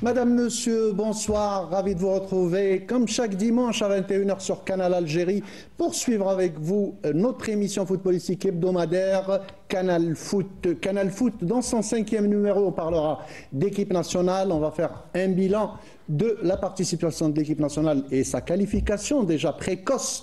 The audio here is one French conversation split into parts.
Madame, Monsieur, bonsoir, ravi de vous retrouver comme chaque dimanche à 21h sur Canal Algérie pour suivre avec vous notre émission footballistique hebdomadaire Canal Foot. Canal Foot, dans son 5e numéro, on parlera d'équipe nationale, on va faire un bilan de la participation de l'équipe nationale et sa qualification déjà précoce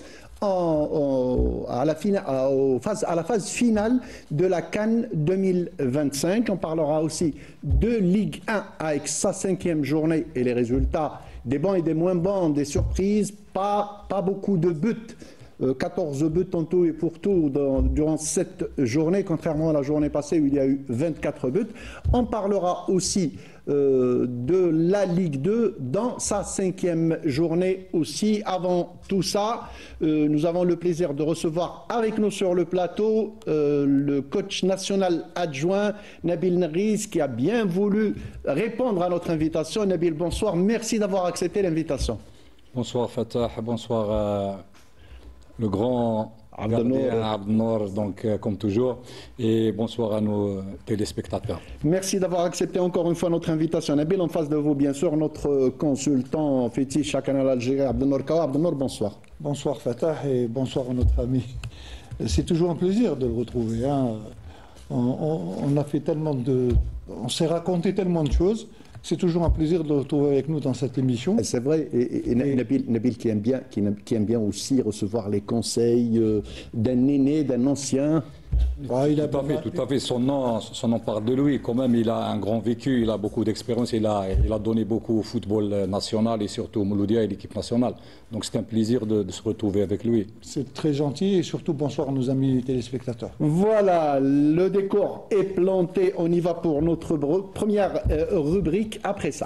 à la phase finale de la CAN 2025. On parlera aussi de Ligue 1 avec sa 5e journée et les résultats des bons et des moins bons, des surprises, pas beaucoup de buts. 14 buts en tout et pour tout durant cette journée, contrairement à la journée passée où il y a eu 24 buts. On parlera aussi de la Ligue 2 dans sa 5e journée aussi. Avant tout ça, nous avons le plaisir de recevoir avec nous sur le plateau le coach national adjoint Nabil Nriz qui a bien voulu répondre à notre invitation. Nabil, bonsoir, merci d'avoir accepté l'invitation. Bonsoir Fatah, bonsoir le grand Abdenour, donc comme toujours, et bonsoir à nos téléspectateurs. Merci d'avoir accepté encore une fois notre invitation. Nabil, en face de vous, bien sûr, notre consultant fétiche à Canal Algérie, Abdenour Kawa. Abdenour, bonsoir. Bonsoir Fatah et bonsoir à notre ami. C'est toujours un plaisir de le retrouver. Hein. On a fait tellement on s'est raconté tellement de choses. C'est toujours un plaisir de le retrouver avec nous dans cette émission. C'est vrai, et Nabil qui aime bien aussi recevoir les conseils d'un aîné, d'un ancien. Tout à fait. Son nom parle de lui. Quand même, il a un grand vécu, il a beaucoup d'expérience, il a donné beaucoup au football national et surtout au Mouloudia et l'équipe nationale. Donc c'est un plaisir de se retrouver avec lui. C'est très gentil et surtout bonsoir à nos amis téléspectateurs. Voilà, le décor est planté. On y va pour notre première rubrique après ça.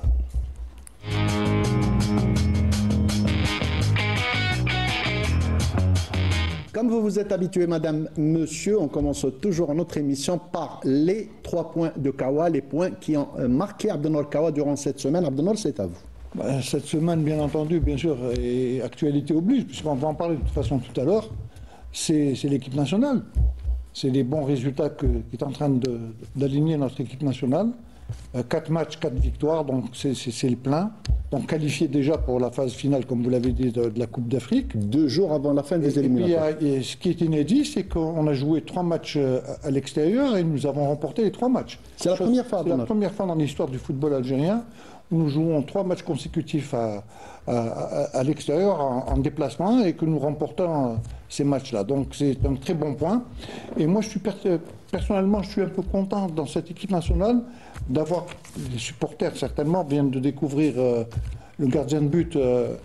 Comme vous vous êtes habitué, madame, monsieur, on commence toujours notre émission par les 3 points de Kawa, les points qui ont marqué Abdenour Kawa durant cette semaine. Abdenour, c'est à vous. Cette semaine, bien entendu, bien sûr, et actualité oblige, puisqu'on va en parler de toute façon tout à l'heure, c'est l'équipe nationale. C'est les bons résultats qu'est en train d'aligner notre équipe nationale. 4 matchs, 4 victoires, donc c'est le plein. Donc qualifié déjà pour la phase finale, comme vous l'avez dit, de la Coupe d'Afrique. 2 jours avant la fin des éliminatoires. Et ce qui est inédit, c'est qu'on a joué 3 matchs à l'extérieur et nous avons remporté les 3 matchs. C'est la première fois. C'est la première fois dans l'histoire du football algérien où nous jouons 3 matchs consécutifs à l'extérieur en déplacement et que nous remportons ces matchs-là. Donc c'est un très bon point. Et moi, personnellement, je suis un peu content dans cette équipe nationale d'avoir, les supporters certainement viennent de découvrir le gardien de but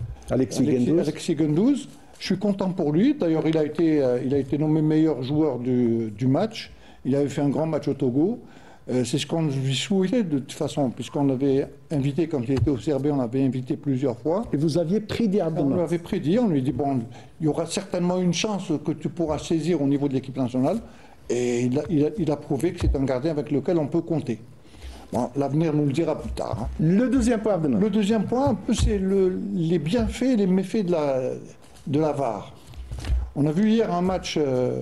Alexis Gendouzi. Je suis content pour lui. D'ailleurs, il a été nommé meilleur joueur du match. Il avait fait un grand match au Togo. C'est ce qu'on lui souhaitait de toute façon, puisqu'on l'avait invité, quand il était au CRB, on l'avait invité plusieurs fois. Et vous aviez prédit Abdenour. On l'avait prédit, on lui dit, bon, il y aura certainement une chance que tu pourras saisir au niveau de l'équipe nationale. Et il a prouvé que c'est un gardien avec lequel on peut compter. Bon, l'avenir nous le dira plus tard. Hein. Le deuxième point, Abdenour. Le deuxième point, c'est les bienfaits et les méfaits de la VAR. On a vu hier un match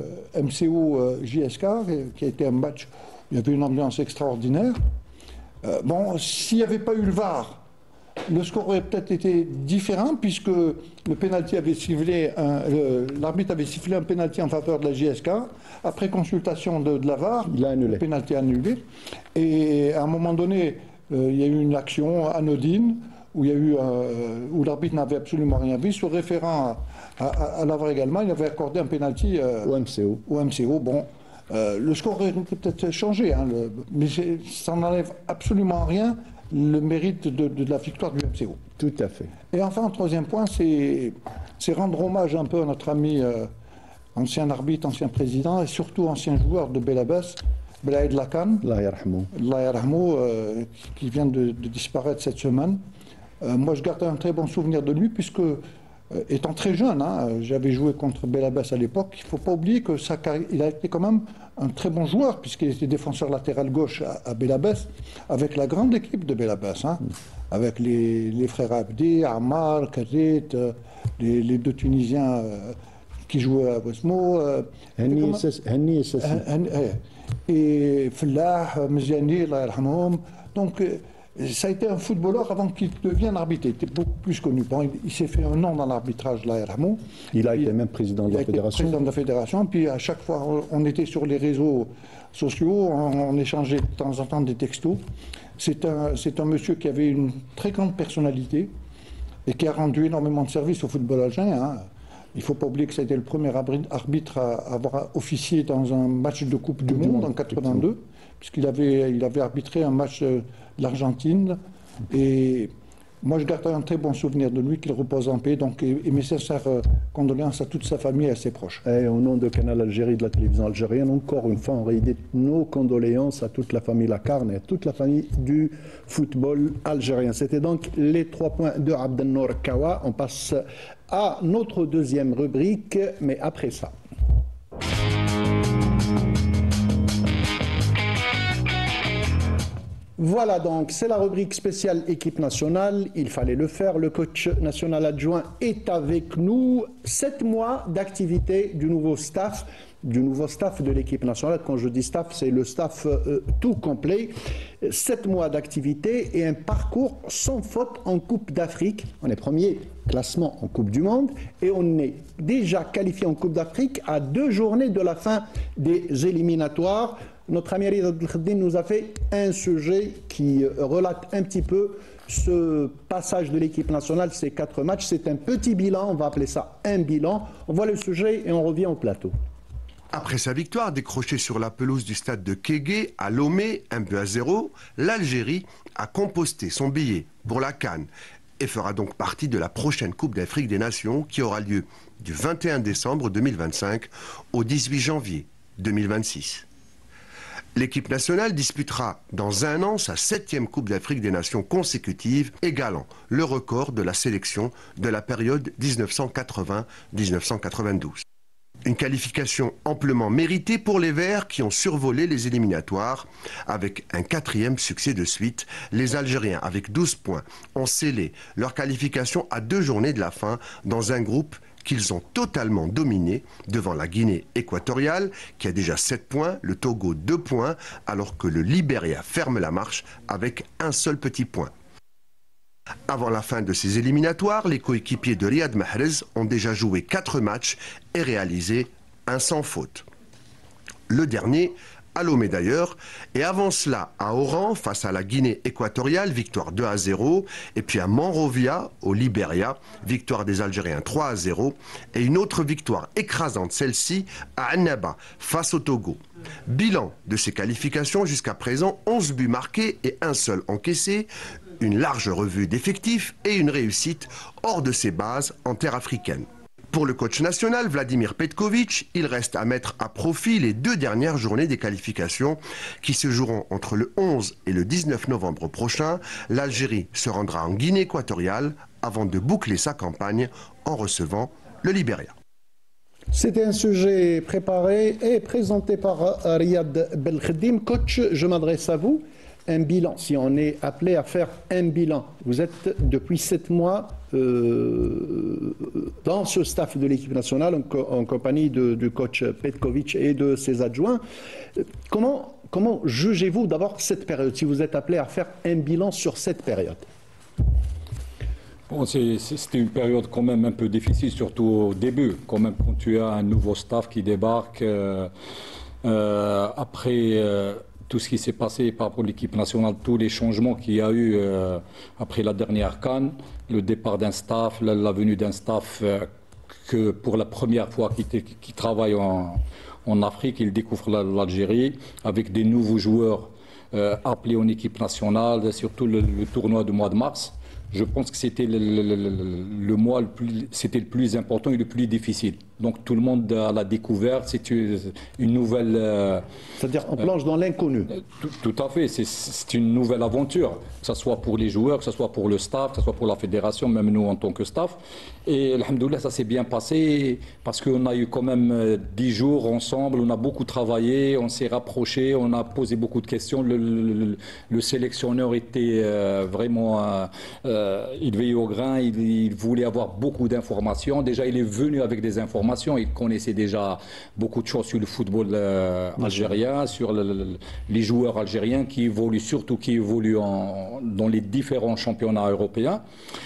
MCO-JSK, qui a été un match où il y avait une ambiance extraordinaire. Bon, s'il n'y avait pas eu le VAR, le score aurait peut-être été différent, puisque le penalty avait sifflé, l'arbitre avait sifflé un penalty en faveur de la JSK. Après consultation de la VAR, il a annulé. Le penalty annulé. Et à un moment donné, il y a eu une action anodine où l'arbitre n'avait absolument rien vu. Se référant à la VAR également, il avait accordé un penalty au MCO. Bon, le score aurait peut-être changé, hein, mais ça n'enlève absolument rien le mérite de la victoire du MCO. Tout à fait. Et enfin, un troisième point, c'est rendre hommage un peu à notre ami ancien arbitre, ancien président et surtout ancien joueur de Belabès, Belaïd Lakan, qui vient de disparaître cette semaine. Moi, je garde un très bon souvenir de lui, puisque, étant très jeune, hein, j'avais joué contre Belabès à l'époque. Il ne faut pas oublier qu'il a été quand même un très bon joueur, puisqu'il était défenseur latéral gauche à Belabès, avec la grande équipe de Belabès, hein, avec les frères Abdi, Ammar, Khalid, les 2 Tunisiens qui jouaient à Westmo, et Fellah, Mziani, Allah yarhamhum. Donc, ça a été un footballeur avant qu'il devienne arbitre. Il était beaucoup plus connu. Bon, il s'est fait un nom dans l'arbitrage, là, Ramon. Il a été même président de la fédération. Président de la fédération. Puis à chaque fois, on était sur les réseaux sociaux, on échangeait de temps en temps des textos. C'est un monsieur qui avait une très grande personnalité et qui a rendu énormément de services au football algérien. Hein. Il ne faut pas oublier que ça a été le premier arbitre à avoir officié dans un match de Coupe du Monde en 82, puisqu'il avait arbitré un match de l'Argentine. Et moi, je garde un très bon souvenir de lui, qu'il repose en paix. Donc, et mes sincères condoléances à toute sa famille et à ses proches. Et au nom de Canal Algérie, de la télévision algérienne, encore une fois, on réédite nos condoléances à toute la famille Lacarne et à toute la famille du football algérien. C'était donc les 3 points de Abdelnour Kawa. On passe à notre deuxième rubrique, mais après ça. Voilà donc, c'est la rubrique spéciale équipe nationale. Il fallait le faire. Le coach national adjoint est avec nous. 7 mois d'activité du nouveau staff de l'équipe nationale. Quand je dis staff, c'est le staff tout complet. 7 mois d'activité et un parcours sans faute en Coupe d'Afrique. On est premier classement en Coupe du Monde et on est déjà qualifié en Coupe d'Afrique à 2 journées de la fin des éliminatoires. Notre ami Riyad Belkheddine nous a fait un sujet qui relate un petit peu ce passage de l'équipe nationale, ces 4 matchs. C'est un petit bilan, on va appeler ça un bilan. On voit le sujet et on revient au plateau. Après sa victoire décrochée sur la pelouse du stade de Kégué à Lomé, 1-0, l'Algérie a composté son billet pour la CAN et fera donc partie de la prochaine Coupe d'Afrique des Nations qui aura lieu du 21 décembre 2025 au 18 janvier 2026. L'équipe nationale disputera dans un an sa 7e Coupe d'Afrique des Nations consécutive, égalant le record de la sélection de la période 1980-1992. Une qualification amplement méritée pour les Verts qui ont survolé les éliminatoires. Avec un 4e succès de suite, les Algériens, avec 12 points, ont scellé leur qualification à 2 journées de la fin dans un groupe qu'ils ont totalement dominé devant la Guinée équatoriale qui a déjà 7 points, le Togo 2 points, alors que le Libéria ferme la marche avec un seul petit point. Avant la fin de ces éliminatoires, les coéquipiers de Riyad Mahrez ont déjà joué 4 matchs et réalisé un sans faute. Le dernier, à Lomé d'ailleurs, et avant cela à Oran face à la Guinée équatoriale, victoire 2-0, et puis à Monrovia au Libéria, victoire des Algériens 3-0, et une autre victoire écrasante, celle-ci à Annaba face au Togo. Bilan de ces qualifications jusqu'à présent, 11 buts marqués et un seul encaissé, une large revue d'effectifs et une réussite hors de ses bases en terre africaine. Pour le coach national, Vladimir Petkovic, il reste à mettre à profit les 2 dernières journées des qualifications qui se joueront entre le 11 et le 19 novembre prochain. L'Algérie se rendra en Guinée équatoriale avant de boucler sa campagne en recevant le Libéria. C'était un sujet préparé et présenté par Riyad Belkheddine. Coach, je m'adresse à vous. Un bilan, si on est appelé à faire un bilan, vous êtes depuis 7 mois dans ce staff de l'équipe nationale en compagnie du coach Petkovic et de ses adjoints. Comment jugez-vous d'abord cette période, si vous êtes appelé à faire un bilan sur cette période? Bon, c'était une période quand même un peu difficile, surtout au début, quand même quand tu as un nouveau staff qui débarque après tout ce qui s'est passé par rapport à l'équipe nationale, tous les changements qu'il y a eu après la dernière CAN, le départ d'un staff, la venue d'un staff que pour la première fois qui travaille en Afrique, il découvre l'Algérie avec des nouveaux joueurs appelés en équipe nationale, surtout le tournoi du mois de mars. Je pense que c'était le mois c'était le plus important et le plus difficile. Donc tout le monde a la découverte, c'est une nouvelle... C'est-à-dire on plonge dans l'inconnu. Tout à fait, c'est une nouvelle aventure, que ce soit pour les joueurs, que ce soit pour le staff, que ce soit pour la fédération, même nous en tant que staff. Et alhamdoulilah, ça s'est bien passé parce qu'on a eu quand même 10 jours ensemble, on a beaucoup travaillé, on s'est rapprochés, on a posé beaucoup de questions. Le sélectionneur était vraiment, il veillait au grain, il voulait avoir beaucoup d'informations. Déjà, il est venu avec des informations, il connaissait déjà beaucoup de choses sur le football algérien, sur les joueurs algériens qui évoluent, surtout qui évoluent dans les différents championnats européens.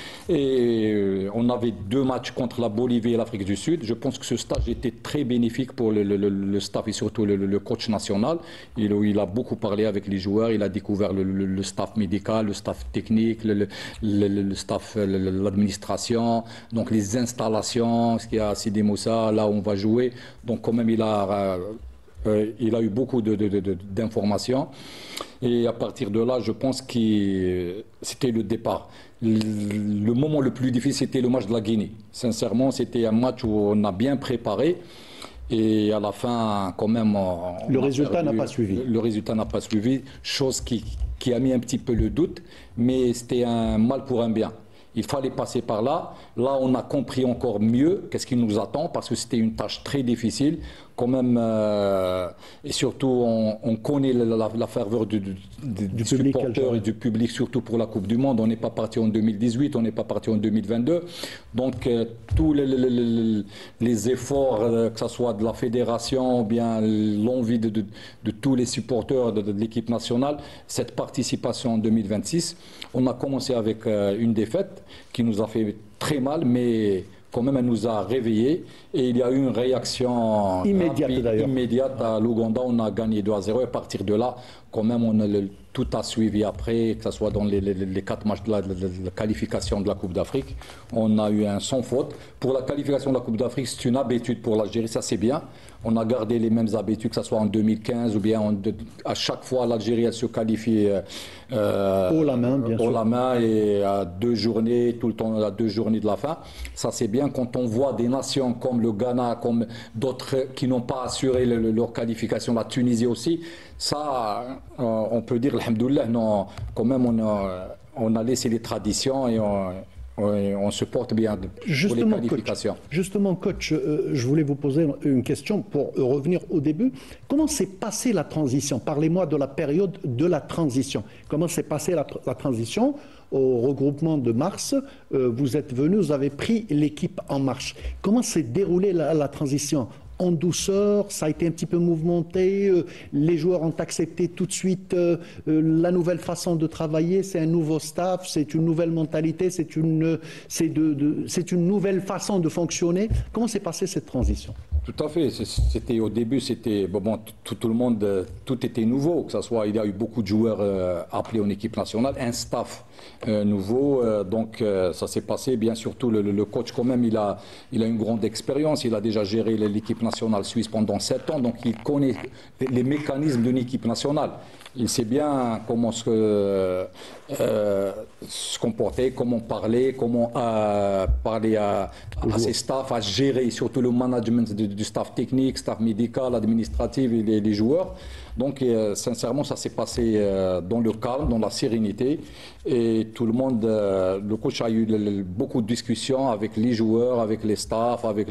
Et on avait 2 matchs contre la Bolivie et l'Afrique du Sud. Je pense que ce stage était très bénéfique pour le staff et surtout le coach national. Il a beaucoup parlé avec les joueurs, il a découvert le staff médical, le staff technique, le staff, l'administration, donc les installations, ce qu'il y a à Sidi Moussa, là où on va jouer. Donc quand même il a eu beaucoup d'informations. Et à partir de là, je pense que c'était le départ. Le moment le plus difficile, c'était le match de la Guinée. Sincèrement, c'était un match où on a bien préparé. Et à la fin, quand même... Le résultat n'a pas suivi. Le résultat n'a pas suivi, chose qui a mis un petit peu le doute. Mais c'était un mal pour un bien. Il fallait passer par là. Là, on a compris encore mieux qu'est-ce qui nous attend parce que c'était une tâche très difficile. Quand même, et surtout, on connaît la ferveur des supporters et du public, surtout pour la Coupe du Monde. On n'est pas parti en 2018, on n'est pas parti en 2022. Donc, tous les efforts, que ce soit de la fédération ou bien l'envie de tous les supporters de l'équipe nationale, cette participation en 2026, on a commencé avec une défaite qui nous a fait très mal, mais quand même, elle nous a réveillés et il y a eu une réaction immédiate à l'Ouganda. On a gagné 2-0 et à partir de là, quand même, tout a suivi après, que ce soit dans les 4 matchs de la qualification de la Coupe d'Afrique. On a eu un sans faute. Pour la qualification de la Coupe d'Afrique, c'est une habitude pour l'Algérie, ça c'est bien. On a gardé les mêmes habitudes, que ce soit en 2015 ou bien à chaque fois l'Algérie se qualifie haut la main, bien sûr. Haut la main et à 2 journées, tout le temps à 2 journées de la fin. Ça c'est bien quand on voit des nations comme le Ghana, comme d'autres qui n'ont pas assuré leur qualification, la Tunisie aussi. Ça, on peut dire, alhamdoulilah, non, quand même on a laissé les traditions et on se porte bien pour les qualifications. Justement, coach, je voulais vous poser une question pour revenir au début. Comment s'est passée la transition? Parlez-moi de la période de la transition. Comment s'est passée la transition? Au regroupement de mars, vous êtes venu, vous avez pris l'équipe en marche. Comment s'est déroulée la transition? En douceur, ça a été un petit peu mouvementé, les joueurs ont accepté tout de suite la nouvelle façon de travailler, c'est un nouveau staff, c'est une nouvelle mentalité, c'est une nouvelle façon de fonctionner. Comment s'est passée cette transition? Tout à fait. C'était au début, c'était tout le monde, tout était nouveau. Que ça soit, il y a eu beaucoup de joueurs appelés en équipe nationale, un staff nouveau. Donc ça s'est passé. Bien surtout le coach quand même, il a une grande expérience. Il a déjà géré l'équipe nationale suisse pendant 7 ans, donc il connaît les mécanismes d'une équipe nationale. Il sait bien comment se comporter, comment parler, comment parler à ses staffs, à gérer surtout le management du staff technique, staff médical, administratif et les joueurs. Donc sincèrement, ça s'est passé dans le calme, dans la sérénité. Et tout le monde, le coach a eu beaucoup de discussions avec les joueurs, avec les staffs, avec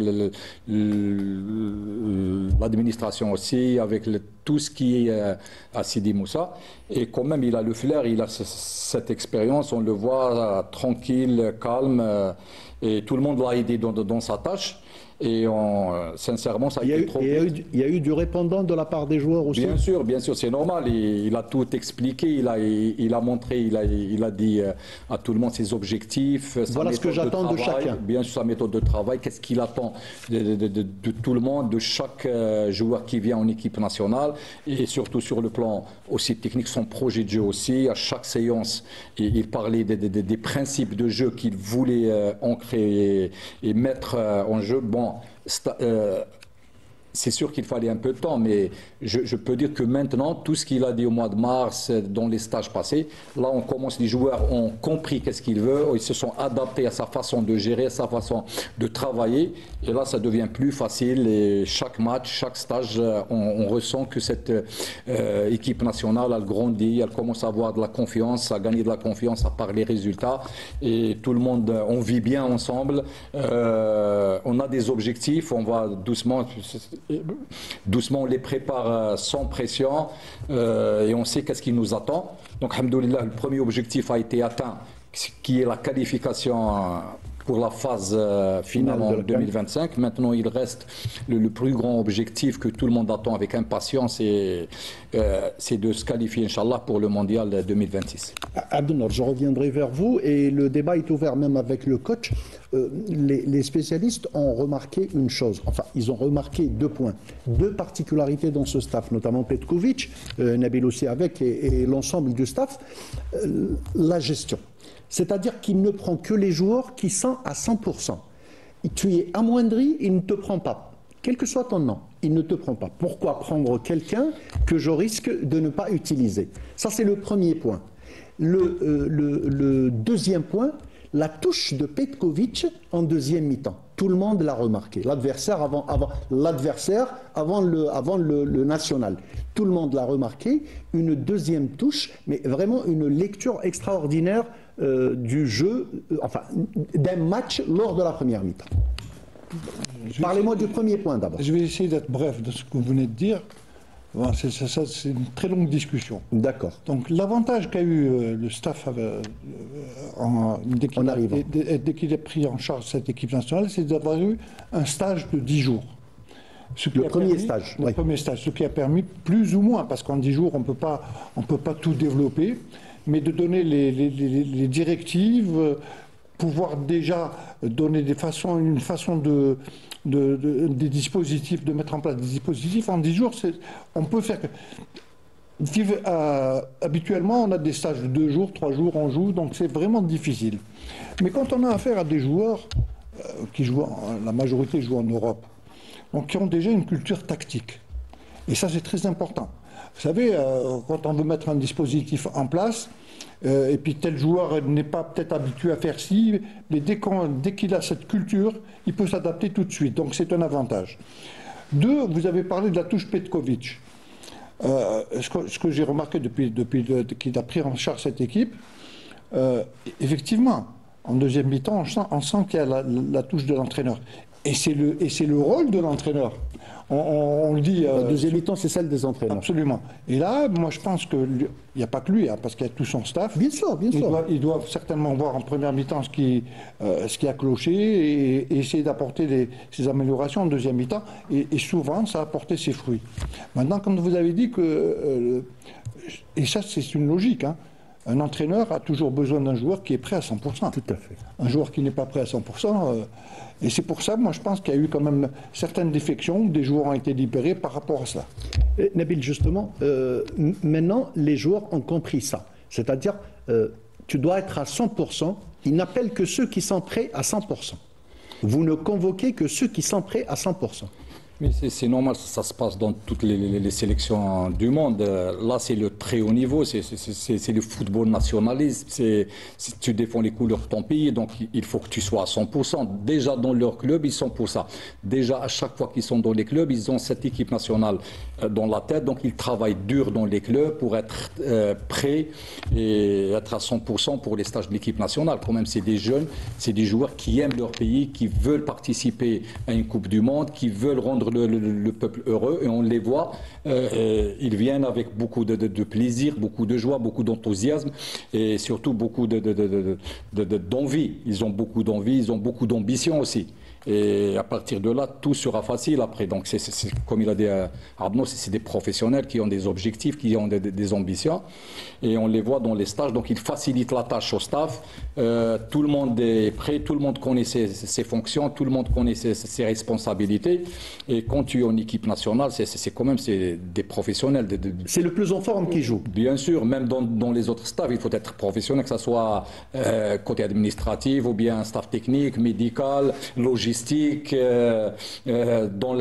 l'administration aussi, avec tout ce qui est à Sidi Moussa. Et quand même, il a le flair, il a cette expérience, on le voit tranquille, calme. Et tout le monde l'a aidé dans sa tâche. Et sincèrement, ça a été trop. Il y a eu du répondant de la part des joueurs aussi. Bien sûr, c'est normal. Il a tout expliqué, il a montré, il a dit à tout le monde ses objectifs. Voilà ce que j'attends de chacun. Bien sûr, sa méthode de travail, qu'est-ce qu'il attend de tout le monde, de chaque joueur qui vient en équipe nationale, et surtout sur le plan aussi technique, son projet de jeu aussi. À chaque séance, il parlait des principes de jeu qu'il voulait ancrer et mettre en jeu. Bon, c'est sûr qu'il fallait un peu de temps, mais je peux dire que maintenant, tout ce qu'il a dit au mois de mars, dans les stages passés, là, on commence, les joueurs ont compris qu'est-ce qu'ils veulent, ils se sont adaptés à sa façon de gérer, à sa façon de travailler, et là, ça devient plus facile, et chaque match, chaque stage, on ressent que cette équipe nationale, elle grandit, elle commence à avoir de la confiance, à gagner de la confiance à part les résultats, et tout le monde, on vit bien ensemble, on a des objectifs, on va doucement, on les prépare sans pression, et on sait qu'est-ce qui nous attend. Donc, alhamdoulilah, le premier objectif a été atteint, qui est la qualification pour la phase finale en 2025. Maintenant, il reste le plus grand objectif que tout le monde attend avec impatience, et c'est de se qualifier, Inch'Allah, pour le mondial 2026. Abdel, je reviendrai vers vous, et le débat est ouvert même avec le coach. Les spécialistes ont remarqué une chose, enfin, ils ont remarqué 2 points, 2 particularités dans ce staff, notamment Petkovic, Nabil aussi avec, et l'ensemble du staff, la gestion. C'est-à-dire qu'il ne prend que les joueurs qui sont à 100%. Tu es amoindri, il ne te prend pas. Quel que soit ton nom, il ne te prend pas. Pourquoi prendre quelqu'un que je risque de ne pas utiliser? Ça, c'est le premier point. Le deuxième point, la touche de Petkovic en deuxième mi-temps. Tout le monde l'a remarqué. L'adversaire avant le national. Tout le monde l'a remarqué. Une deuxième touche, mais vraiment une lecture extraordinaire du jeu, enfin d'un match lors de la première mi-temps. Parlez-moi du premier point d'abord. Je vais essayer d'être bref de ce que vous venez de dire. Bon, c'est une très longue discussion. D'accord. Donc l'avantage qu'a eu le staff dès qu'il a pris en charge cette équipe nationale, c'est d'avoir eu un stage de 10 jours. Le premier stage, ce qui a permis plus ou moins, parce qu'en 10 jours on peut pas tout développer, mais de donner les directives, pouvoir déjà donner une façon des dispositifs, de mettre en place des dispositifs en 10 jours, on peut faire. Habituellement, on a des stages de 2 jours, 3 jours, on joue, donc c'est vraiment difficile. Mais quand on a affaire à des joueurs qui jouent, la majorité jouent en Europe, donc qui ont déjà une culture tactique. Et ça, c'est très important. Vous savez, quand on veut mettre un dispositif en place, et puis tel joueur n'est pas peut-être habitué à faire ci, mais dès qu'il a cette culture, il peut s'adapter tout de suite. Donc c'est un avantage. 2, vous avez parlé de la touche Petkovic. Ce que j'ai remarqué depuis qu'il a pris en charge cette équipe, effectivement, en deuxième mi-temps, on sent qu'il y a la touche de l'entraîneur. Et c'est le rôle de l'entraîneur. On le dit. La deuxième mi-temps, c'est celle des entraîneurs. Absolument. Et là, moi, je pense qu'il n'y a pas que lui, parce qu'il y a tout son staff. Bien sûr, bien sûr. Ils doivent certainement voir en première mi-temps ce qui a cloché et essayer d'apporter ces améliorations en deuxième mi-temps. Et souvent, ça a apporté ses fruits. Maintenant, comme vous avez dit que. Et ça, c'est une logique, hein. Un entraîneur a toujours besoin d'un joueur qui est prêt à 100%. Tout à fait. Un joueur qui n'est pas prêt à 100%. Et c'est pour ça, moi, je pense qu'il y a eu quand même certaines défections, des joueurs ont été libérés par rapport à cela. Nabil, justement, maintenant, les joueurs ont compris ça. C'est-à-dire, tu dois être à 100%. Ils n'appellent que ceux qui sont prêts à 100%. Vous ne convoquez que ceux qui sont prêts à 100%. Mais c'est normal, ça se passe dans toutes les sélections du monde. Là, c'est le très haut niveau, c'est le football nationaliste. Tu défends les couleurs de ton pays, donc il faut que tu sois à 100%. Déjà dans leur club, ils sont pour ça. Déjà, à chaque fois qu'ils sont dans les clubs, ils ont cette équipe nationale dans la tête, donc ils travaillent dur dans les clubs pour être prêts et être à 100% pour les stages de l'équipe nationale. Quand même, c'est des jeunes, c'est des joueurs qui aiment leur pays, qui veulent participer à une Coupe du Monde, qui veulent rendre le peuple heureux, et on les voit, ils viennent avec beaucoup de plaisir, beaucoup de joie, beaucoup d'enthousiasme et surtout beaucoup d'envie. Ils ont beaucoup d'envie, ils ont beaucoup d'ambition aussi. Et à partir de là, tout sera facile après. Donc, comme il a dit Arnaud, c'est des professionnels qui ont des objectifs, qui ont des ambitions. Et on les voit dans les stages. Donc, ils facilitent la tâche au staff. Tout le monde est prêt, tout le monde connaît ses fonctions, tout le monde connaît ses responsabilités. Et quand tu es en équipe nationale, c'est quand même des professionnels. C'est le plus en forme qui joue. Bien sûr, même dans les autres staffs, il faut être professionnel, que ce soit côté administratif ou bien staff technique, médical, logistique. logistique, dans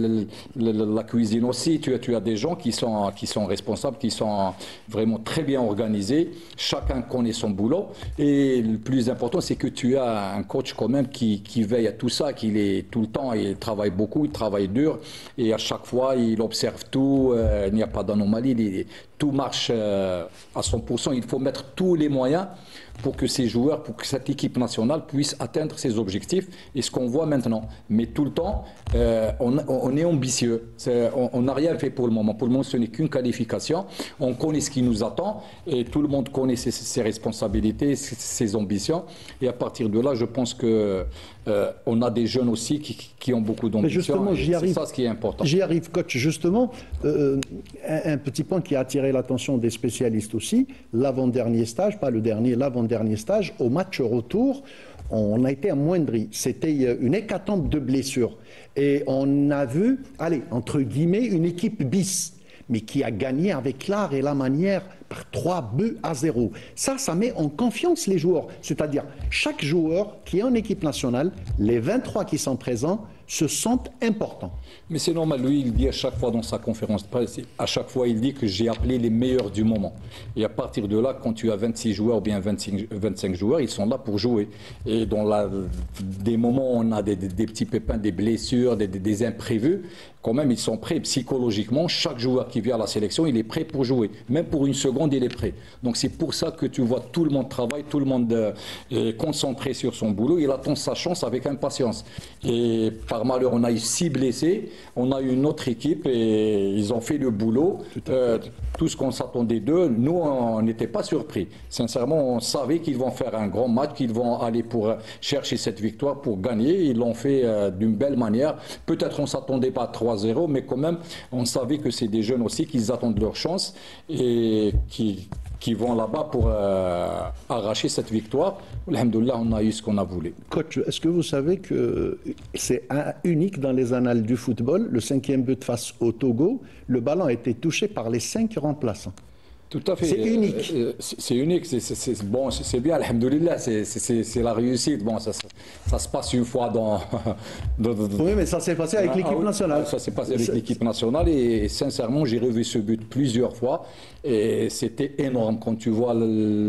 la cuisine aussi. Tu as des gens qui sont responsables, qui sont vraiment très bien organisés. Chacun connaît son boulot. Et le plus important, c'est que tu as un coach quand même qui veille à tout ça, qu'il est tout le temps, il travaille beaucoup, il travaille dur. Et à chaque fois, il observe tout. Il n'y a pas d'anomalie. Tout marche à 100%. Il faut mettre tous les moyens pour que ces joueurs, pour que cette équipe nationale puisse atteindre ses objectifs et ce qu'on voit maintenant. Mais tout le temps, on est ambitieux. On n'a rien fait pour le moment. Pour le moment, ce n'est qu'une qualification. On connaît ce qui nous attend et tout le monde connaît ses responsabilités, ses ambitions. Et à partir de là, je pense que on a des jeunes aussi qui ont beaucoup d'ambition. C'est ça ce qui est important. J'y arrive, coach. Justement, un petit point qui a attiré l'attention des spécialistes aussi, l'avant-dernier stage, pas le dernier, l'avant-dernier stage, au match retour, on a été amoindri. C'était une hécatombe de blessures. Et on a vu, allez, entre guillemets, une équipe bis, mais qui a gagné avec l'art et la manière par 3-0. Ça met en confiance les joueurs. C'est-à-dire, chaque joueur qui est en équipe nationale, les 23 qui sont présents, se sentent importants. Mais c'est normal, lui, il dit à chaque fois dans sa conférence de presse, à chaque fois, il dit que j'ai appelé les meilleurs du moment. Et à partir de là, quand tu as 26 joueurs ou bien 25 joueurs, ils sont là pour jouer. Et dans des moments où on a des petits pépins, des blessures, des imprévus, quand même, ils sont prêts psychologiquement. Chaque joueur qui vient à la sélection, il est prêt pour jouer. Même pour une seconde, il est prêt. Donc c'est pour ça que tu vois tout le monde travaille, tout le monde est concentré sur son boulot. Il attend sa chance avec impatience. Et par malheur, on a eu 6 blessés. On a eu une autre équipe et ils ont fait le boulot. Tout ce qu'on s'attendait d'eux, nous, on n'était pas surpris. Sincèrement, on savait qu'ils vont faire un grand match, qu'ils vont aller pour chercher cette victoire, pour gagner. Ils l'ont fait d'une belle manière. Peut-être on ne s'attendait pas à 3-0, mais quand même, on savait que c'est des jeunes aussi qui attendent leur chance et qui vont là-bas pour arracher cette victoire. Alhamdoulilah, on a eu ce qu'on a voulu. Coach, est-ce que vous savez que c'est unique dans les annales du football, le 5e but face au Togo, le ballon a été touché par les 5 remplaçants? Tout à fait. C'est unique. C'est unique. Bon, c'est bien, alhamdoulilah, c'est la réussite. Bon, ça se passe une fois dans oui, mais ça s'est passé avec l'équipe nationale. Ça s'est passé avec l'équipe nationale et sincèrement, j'ai revu ce but plusieurs fois et c'était énorme quand tu vois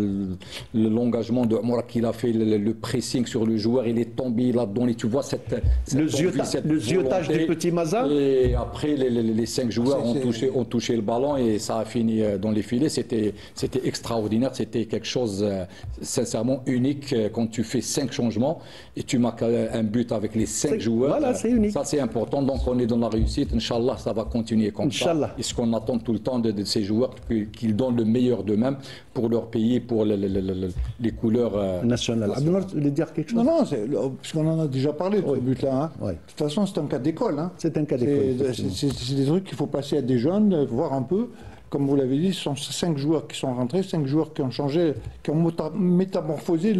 l'engagement de Moura qu'il a fait, le pressing sur le joueur, il est tombé, il a donné, tu vois le ziotage du petit Maza. Et après, les 5 joueurs ont touché le ballon et ça a fini dans les filets. C'était extraordinaire, c'était quelque chose sincèrement unique quand tu fais 5 changements et tu marques un but avec les 5 joueurs. Voilà, c'est unique. Ça c'est important, donc on est dans la réussite. Inch'Allah, ça va continuer comme ça. Et ce qu'on attend tout le temps de ces joueurs, qu'ils donnent le meilleur d'eux-mêmes pour leur pays, pour les couleurs nationales. Abdullah, tu voulais dire quelque chose? Non, puisqu'on en a déjà parlé de ce but-là. Hein. Oui. De toute façon, c'est un cas d'école. Hein. C'est un cas d'école. C'est des trucs qu'il faut passer à des jeunes, voir un peu. Comme vous l'avez dit, ce sont 5 joueurs qui sont rentrés, 5 joueurs qui ont changé, qui ont métamorphosé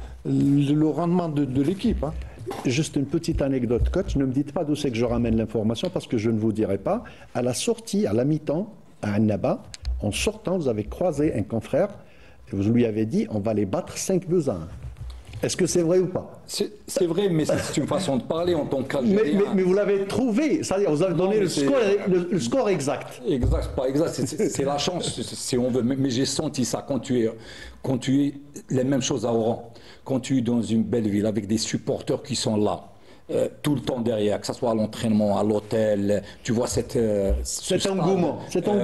le rendement de l'équipe. Hein. Juste une petite anecdote, coach. Ne me dites pas d'où c'est que je ramène l'information parce que je ne vous dirai pas. À la sortie, à la mi-temps, à Annaba, en sortant, vous avez croisé un confrère et vous lui avez dit on va les battre 5-2-1. Est-ce que c'est vrai ou pas? C'est vrai, mais c'est une façon de parler en tant qu'Algérien. Mais vous l'avez trouvé, c'est-à-dire vous avez donné le score exact. Exact, pas exact, c'est la chance si on veut. Mais j'ai senti ça quand tu es les mêmes choses à Oran, quand tu es dans une belle ville avec des supporters qui sont là. Tout le temps derrière, que ce soit à l'entraînement, à l'hôtel, tu vois cet engouement,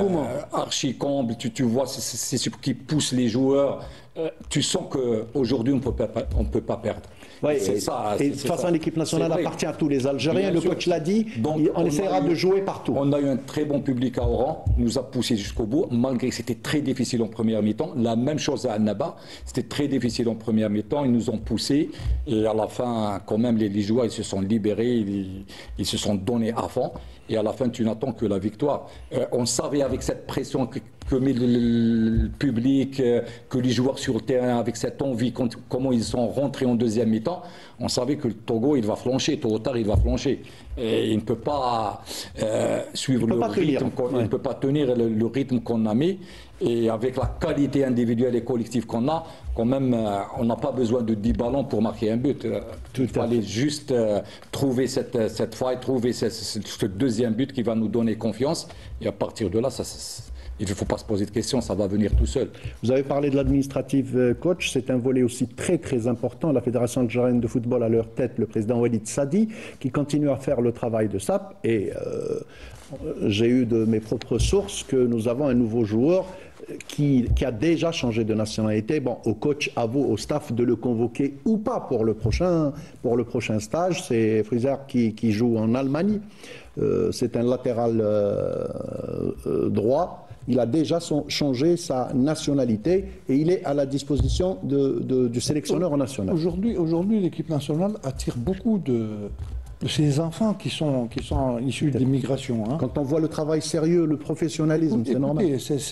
archi comble, tu vois c'est ce qui pousse les joueurs. Tu sens qu'aujourd'hui on ne peut pas perdre. Ouais, et de toute façon, l'équipe nationale appartient à tous les Algériens. Le coach l'a dit, donc, on essaiera de jouer partout. On a eu un très bon public à Oran, nous a poussé jusqu'au bout, malgré que c'était très difficile en première mi-temps. La même chose à Annaba, c'était très difficile en première mi-temps, ils nous ont poussé. Et à la fin, quand même, les joueurs ils se sont libérés, ils se sont donnés à fond. Et à la fin, tu n'attends que la victoire. On savait avec cette pression que que met le public, que les joueurs sur le terrain avec cette envie, comment ils sont rentrés en deuxième mi-temps, on savait que le Togo, il va flancher, tôt ou tard, il va flancher. Et il ne peut pas suivre le rythme, il ne peut pas tenir le rythme qu'on a mis. Et avec la qualité individuelle et collective qu'on a, quand même, on n'a pas besoin de 10 ballons pour marquer un but. Il fallait juste trouver cette faille, trouver ce deuxième but qui va nous donner confiance. Et à partir de là, il ne faut pas se poser de questions, ça va venir tout seul. Vous avez parlé de l'administrative, coach. C'est un volet aussi très très important. La Fédération algérienne de football à leur tête, le président Walid Sadi, qui continue à faire le travail de SAP. Et j'ai eu de mes propres sources que nous avons un nouveau joueur qui a déjà changé de nationalité. Bon, au coach, à vous, au staff, de le convoquer ou pas pour le prochain stage. C'est Friser qui joue en Allemagne. C'est un latéral droit. Il a déjà changé sa nationalité et il est à la disposition du sélectionneur national. Aujourd'hui, l'équipe nationale attire beaucoup de ces enfants qui sont issus de l'immigration. Hein. Quand on voit le travail sérieux, le professionnalisme, c'est normal.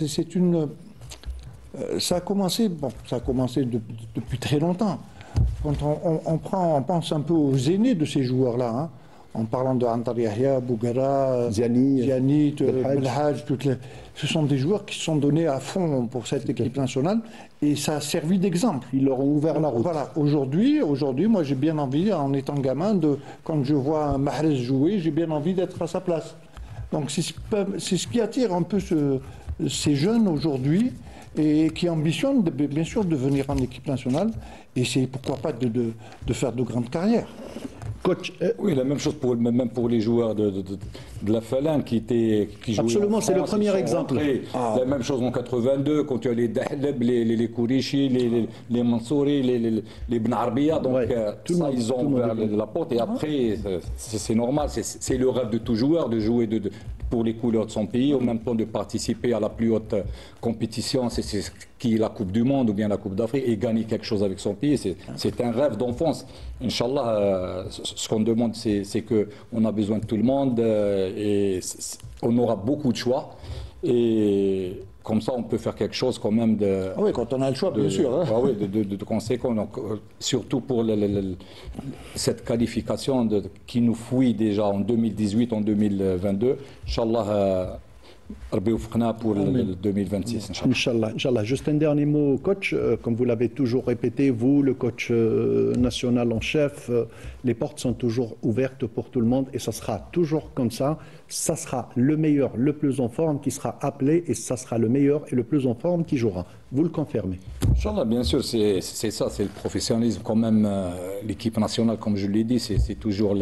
Ça a commencé depuis très longtemps. Quand on pense un peu aux aînés de ces joueurs-là, hein, en parlant de Antar Yahya, Bougara, Ziani, Belhaj, ce sont des joueurs qui se sont donnés à fond pour cette équipe nationale et ça a servi d'exemple. Ils leur ont ouvert la route. Voilà. Aujourd'hui, moi j'ai bien envie, en étant gamin, quand je vois Mahrez jouer, j'ai bien envie d'être à sa place. Donc c'est ce qui attire un peu ces jeunes aujourd'hui et qui ambitionnent bien sûr de venir en équipe nationale et c'est pourquoi pas de faire de grandes carrières. Coach, oui, la même chose même pour les joueurs de la Phalange qui jouaient. Absolument, c'est le premier exemple. La même chose en 82, quand tu as les Dahleb, les Kourichi, les Mansouri, les Ben Arbia. Donc, ça, ils ont ouvert la porte. Et après, c'est normal, c'est le rêve de tout joueur de jouer pour les couleurs de son pays, en même temps de participer à la plus haute compétition, c'est qui est la Coupe du Monde ou bien la Coupe d'Afrique, et gagner quelque chose avec son pays. C'est un rêve d'enfance. Inch'Allah, ce qu'on demande, c'est qu'on a besoin de tout le monde et on aura beaucoup de choix. Et comme ça, on peut faire quelque chose quand même de... Ah oui, quand on a le choix, bien sûr. Hein. Ah oui, de conséquent. Donc, surtout pour cette qualification qui nous fouille déjà en 2018, en 2022. Inch'Allah, pour le 2026. Inch'Allah. Juste un dernier mot, coach. Comme vous l'avez toujours répété, vous, le coach national en chef, les portes sont toujours ouvertes pour tout le monde et ça sera toujours comme ça. Ça sera le meilleur, le plus en forme qui sera appelé et ça sera le meilleur et le plus en forme qui jouera. Vous le confirmez? Inch'Allah, bien sûr, c'est ça, c'est le professionnalisme quand même. L'équipe nationale, comme je l'ai dit, c'est toujours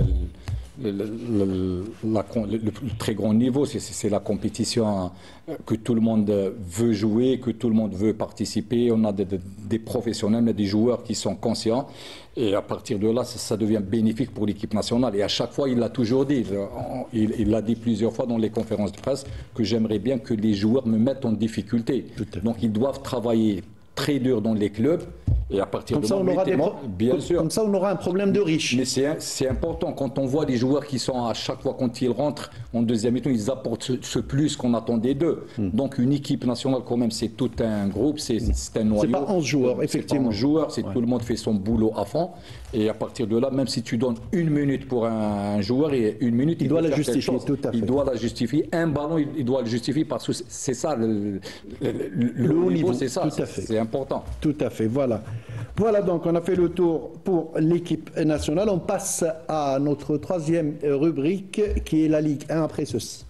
le très grand niveau, c'est la compétition que tout le monde veut jouer, que tout le monde veut participer. On a des professionnels, mais des joueurs qui sont conscients. Et à partir de là, ça devient bénéfique pour l'équipe nationale. Et à chaque fois, il l'a toujours dit. Il l'a dit plusieurs fois dans les conférences de presse que j'aimerais bien que les joueurs me mettent en difficulté. Donc ils doivent travailler très dur dans les clubs. Et à partir comme de ça, comme ça, on aura un problème de riche. Mais c'est important. Quand on voit les joueurs qui sont à chaque fois, quand ils rentrent en deuxième mi-temps, ils apportent ce plus qu'on attendait d'eux. Donc une équipe nationale, quand même, c'est tout un groupe, c'est un noyau. C'est pas 11 joueurs, effectivement. C'est pas 11 joueurs, tout le monde fait son boulot à fond. Et à partir de là, même si tu donnes 1 minute pour un joueur, et 1 minute, il doit la justifier, tout à fait. Il doit la justifier. Un ballon, il doit le justifier parce que c'est ça, le haut niveau, c'est ça. C'est important. Tout à fait, voilà. Voilà, donc on a fait le tour pour l'équipe nationale. On passe à notre troisième rubrique qui est la Ligue 1 après ceci.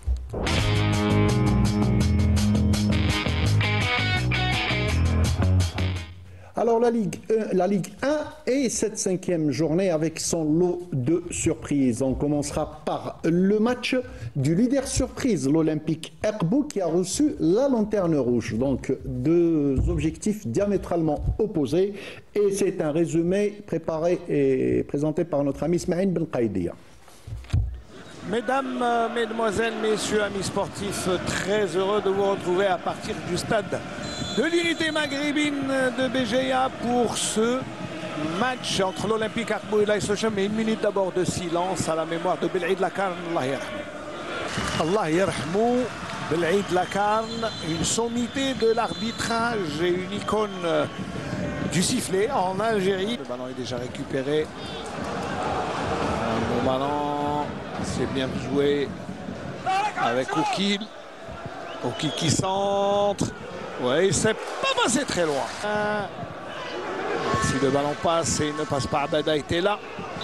Alors la Ligue 1 et cette 5e journée avec son lot de surprises. On commencera par le match du leader surprise, l'Olympique Erbou, qui a reçu la lanterne rouge. Donc deux objectifs diamétralement opposés. Et c'est un résumé préparé et présenté par notre ami Ismaïl Ben Qaïdia. Mesdames, Mesdemoiselles, Messieurs, amis sportifs, très heureux de vous retrouver à partir du stade de l'unité maghrébine de Béjaïa pour ce match entre l'Olympique Erbou et l'AS Socham. Mais 1 minute d'abord de silence à la mémoire de Bel'id Lakarn, Allah yarhamou. Allah yarhamou. Belhaïd Lakarn, une sommité de l'arbitrage et une icône du sifflet en Algérie. Le ballon est déjà récupéré. Un bon ballon, c'est bien joué avec Okil. Okil qui centre. Oui, il s'est pas passé très loin. Si le ballon passe et il ne passe pas, Abada était là.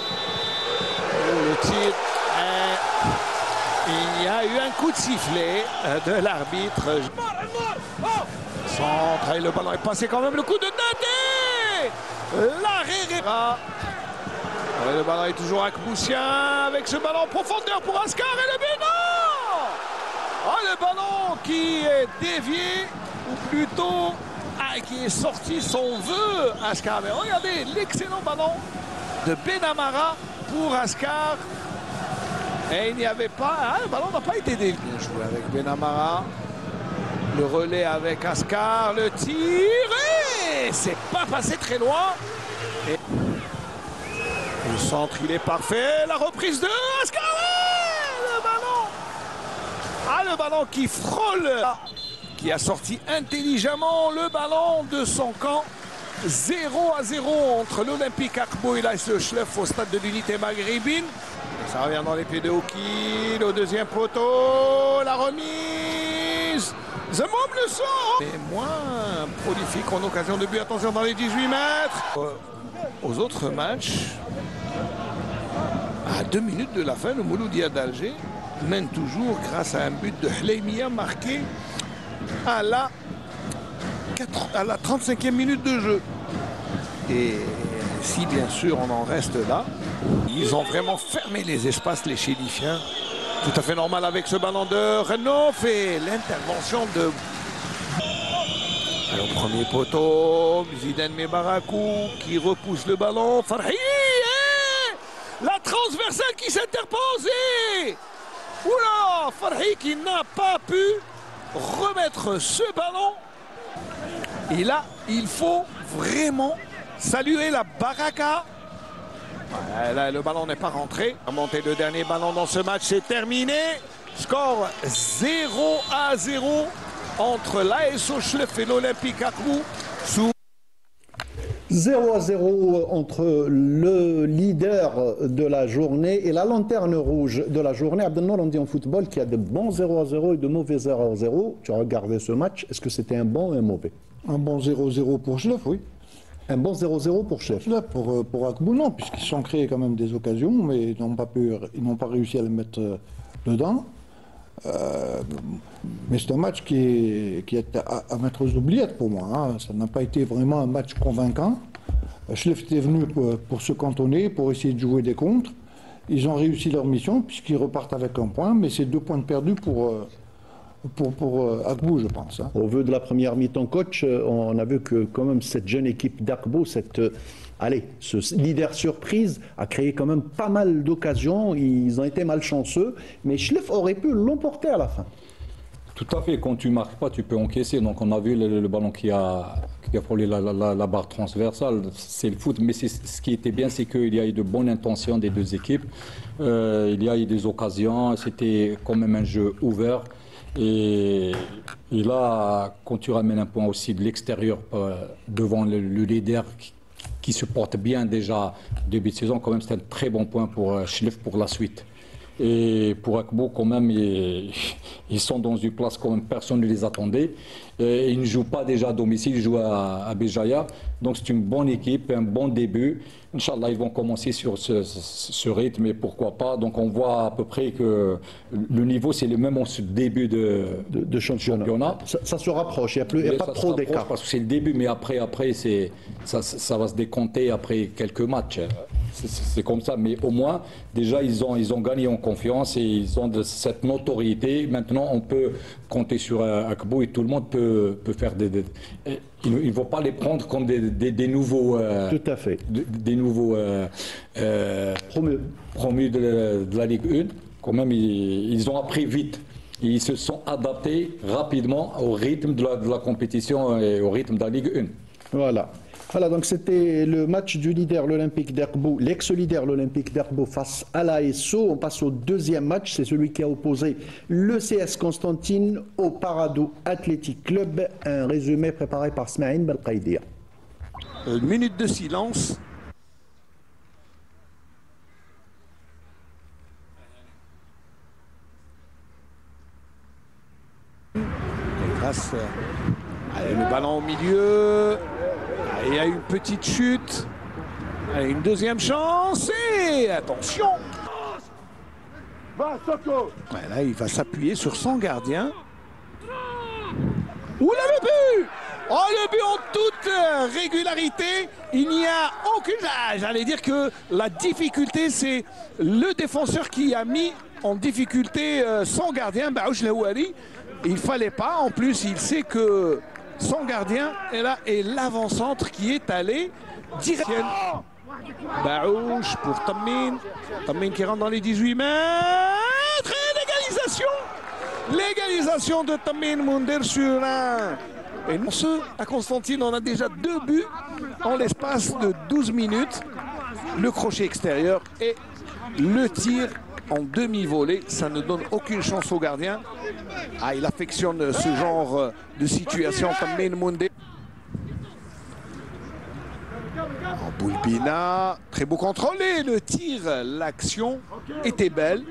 Le tir. Il y a eu un coup de sifflet de l'arbitre. Centre et le ballon est passé quand même. Le coup de Nadé. L'Herrera. Le ballon est toujours Akboussien avec ce ballon en profondeur pour Askar et le Bénin. Le ballon qui est dévié ou plutôt qui est sorti son vœu Askar. Mais regardez l'excellent ballon de Benamara pour Askar. Et il n'y avait pas... le ballon n'a pas été dévié. Bien joué avec Benamara. Le relais avec Askar. Le tir. Et c'est pas passé très loin. Et le centre, il est parfait. La reprise de Askar. Le ballon. Le ballon qui frôle. Qui a sorti intelligemment le ballon de son camp. 0-0 entre l'Olympique Akbou et l'AS Chlef au stade de l'unité maghrébine. Et ça revient dans les pieds de Okil, au deuxième poteau, la remise. Zemoum le sort. Mais moins prolifique en occasion de but. Attention dans les 18 mètres. Aux autres matchs, à 2 minutes de la fin, le Mouloudia d'Alger mène toujours grâce à un but de Hleimia marqué à la 35e minute de jeu. Et si bien sûr on en reste là, ils ont vraiment fermé les espaces, les Chilifiens. Tout à fait normal avec ce ballon de Renouf et l'intervention de... Alors premier poteau, Zidane Mebarakou qui repousse le ballon. Farhi, la transversale qui s'interpose. Oula, Farhi qui n'a pas pu remettre ce ballon. Et là, il faut vraiment saluer la baraka. Là, le ballon n'est pas rentré. Remonter le dernier ballon dans ce match, c'est terminé. Score 0-0 entre l'AS Chlef et l'Olympique Akbou. 0-0 entre le leader de la journée et la lanterne rouge de la journée. Abdelnour, on dit en football qu'il y a de bons 0-0 et de mauvais 0-0. Tu as regardé ce match, est-ce que c'était un bon ou un mauvais? Un bon 0-0 pour Chlef, oui. Un bon 0-0 pour Chlef. Pour Akbou, non, puisqu'ils sont créés quand même des occasions, mais ils n'ont pas réussi à les mettre dedans. Mais c'est un match qui est à mettre aux oubliettes pour moi. Hein. Ça n'a pas été vraiment un match convaincant. Chlef était venu pour se cantonner, pour essayer de jouer des contres. Ils ont réussi leur mission puisqu'ils repartent avec un point, mais c'est 2 points de perdus pour Akbou, je pense. Hein. Au vu de la première mi-temps, coach, on a vu que quand même cette jeune équipe d'Akbou, ce leader surprise a créé quand même pas mal d'occasions. Ils ont été malchanceux, mais Chlef aurait pu l'emporter à la fin. Tout à fait, quand tu ne marques pas, tu peux encaisser. Donc on a vu le ballon qui a frôlé la barre transversale. C'est le foot, mais ce qui était bien, c'est qu'il y a eu de bonnes intentions des deux équipes. Il y a eu des occasions, c'était quand même un jeu ouvert. Et là, quand tu ramènes un point aussi de l'extérieur devant le leader qui se porte bien déjà début de saison, quand même c'est un très bon point pour Chlef pour la suite. Et pour Akbou, quand même, ils sont dans une place comme personne ne les attendait. Et ils ne jouent pas déjà à domicile, ils jouent à Béjaïa. Donc c'est une bonne équipe, un bon début. Inch'Allah, ils vont commencer sur ce rythme et pourquoi pas. Donc on voit à peu près que le niveau, c'est le même en ce début de championnat. Ça se rapproche, il n'y a pas trop d'écart. Parce que c'est le début, mais après ça va se décompter après quelques matchs. C'est comme ça, mais au moins, déjà, ils ont gagné en confiance et ils ont cette notoriété. Maintenant, on peut compter sur Akbou et tout le monde peut faire il ne faut pas les prendre comme des nouveaux... Tout à fait. Des nouveaux promus de la Ligue 1. Quand même, ils ont appris vite. Ils se sont adaptés rapidement au rythme de la compétition et au rythme de la Ligue 1. Voilà. Voilà, donc c'était le match du leader, l'Olympique d'Herbo, l'ex-leader, l'Olympique d'Herbo face à l'ASO. On passe au deuxième match, c'est celui qui a opposé le CS Constantine au Paradou Athletic Club. Un résumé préparé par Smaïn Belqaïdia. Une minute de silence. Grâce le ballon au milieu. Il y a une petite chute. Une deuxième chance. Et attention. Là, il va s'appuyer sur son gardien. Oula, le but! Oh, le but en toute régularité. Il n'y a aucune... J'allais dire que la difficulté, c'est le défenseur qui a mis en difficulté son gardien, Baouch Lawali. Il ne fallait pas. En plus, il sait que son gardien est là et l'avant-centre qui est allé direct. Baouch pour Tammin. Tammin qui rentre dans les 18 mètres. L'égalisation. L'égalisation de Tammin Mounder sur un... Et non, à Constantine, on a déjà 2 buts en l'espace de 12 minutes. Le crochet extérieur et le tir en demi-volée. Ça ne donne aucune chance au gardien. Ah, il affectionne ce genre de situation. Tammin Mounder. En Boulbina, très beau contrôlé. Le tir, l'action était belle.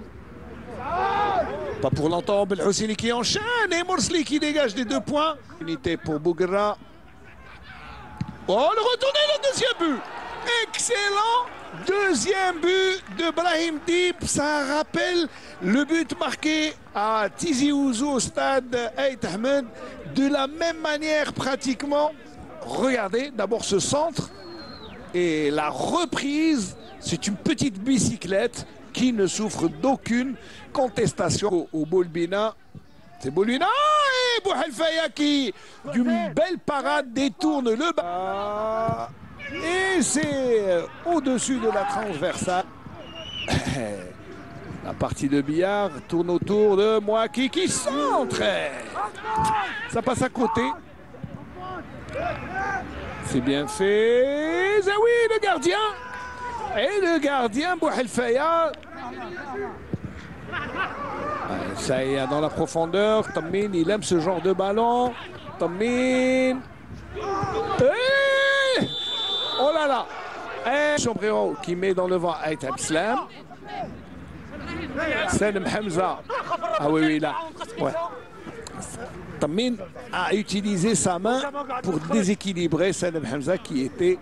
Pas pour longtemps, Belhousseini qui enchaîne et Morsli qui dégage des 2 points. Unité pour Bougra. Oh, le retourné, le deuxième but. Excellent deuxième but de Brahim Diop. Ça rappelle le but marqué à Tizi Ouzou au stade Ait Ahmed. De la même manière pratiquement. Regardez d'abord ce centre et la reprise. C'est une petite bicyclette qui ne souffre d'aucune contestation au Boulbina. C'est Boulbina et Bouhalfaya qui, d'une belle parade, détourne le bas. Et c'est au-dessus de la transversale. La partie de billard tourne autour de Mouaki qui centre. Ça passe à côté. C'est bien fait. Zawi, le gardien. Et le gardien, Bouhalfaya. Ça y est, dans la profondeur. Tammin, il aime ce genre de ballon. Tammin. Oh là là. Et Chambrero qui met dans le vent Ait Abslam. Salem Hamza. Ah oui, oui, là. Ouais. Tammin a utilisé sa main pour déséquilibrer Salem Hamza qui était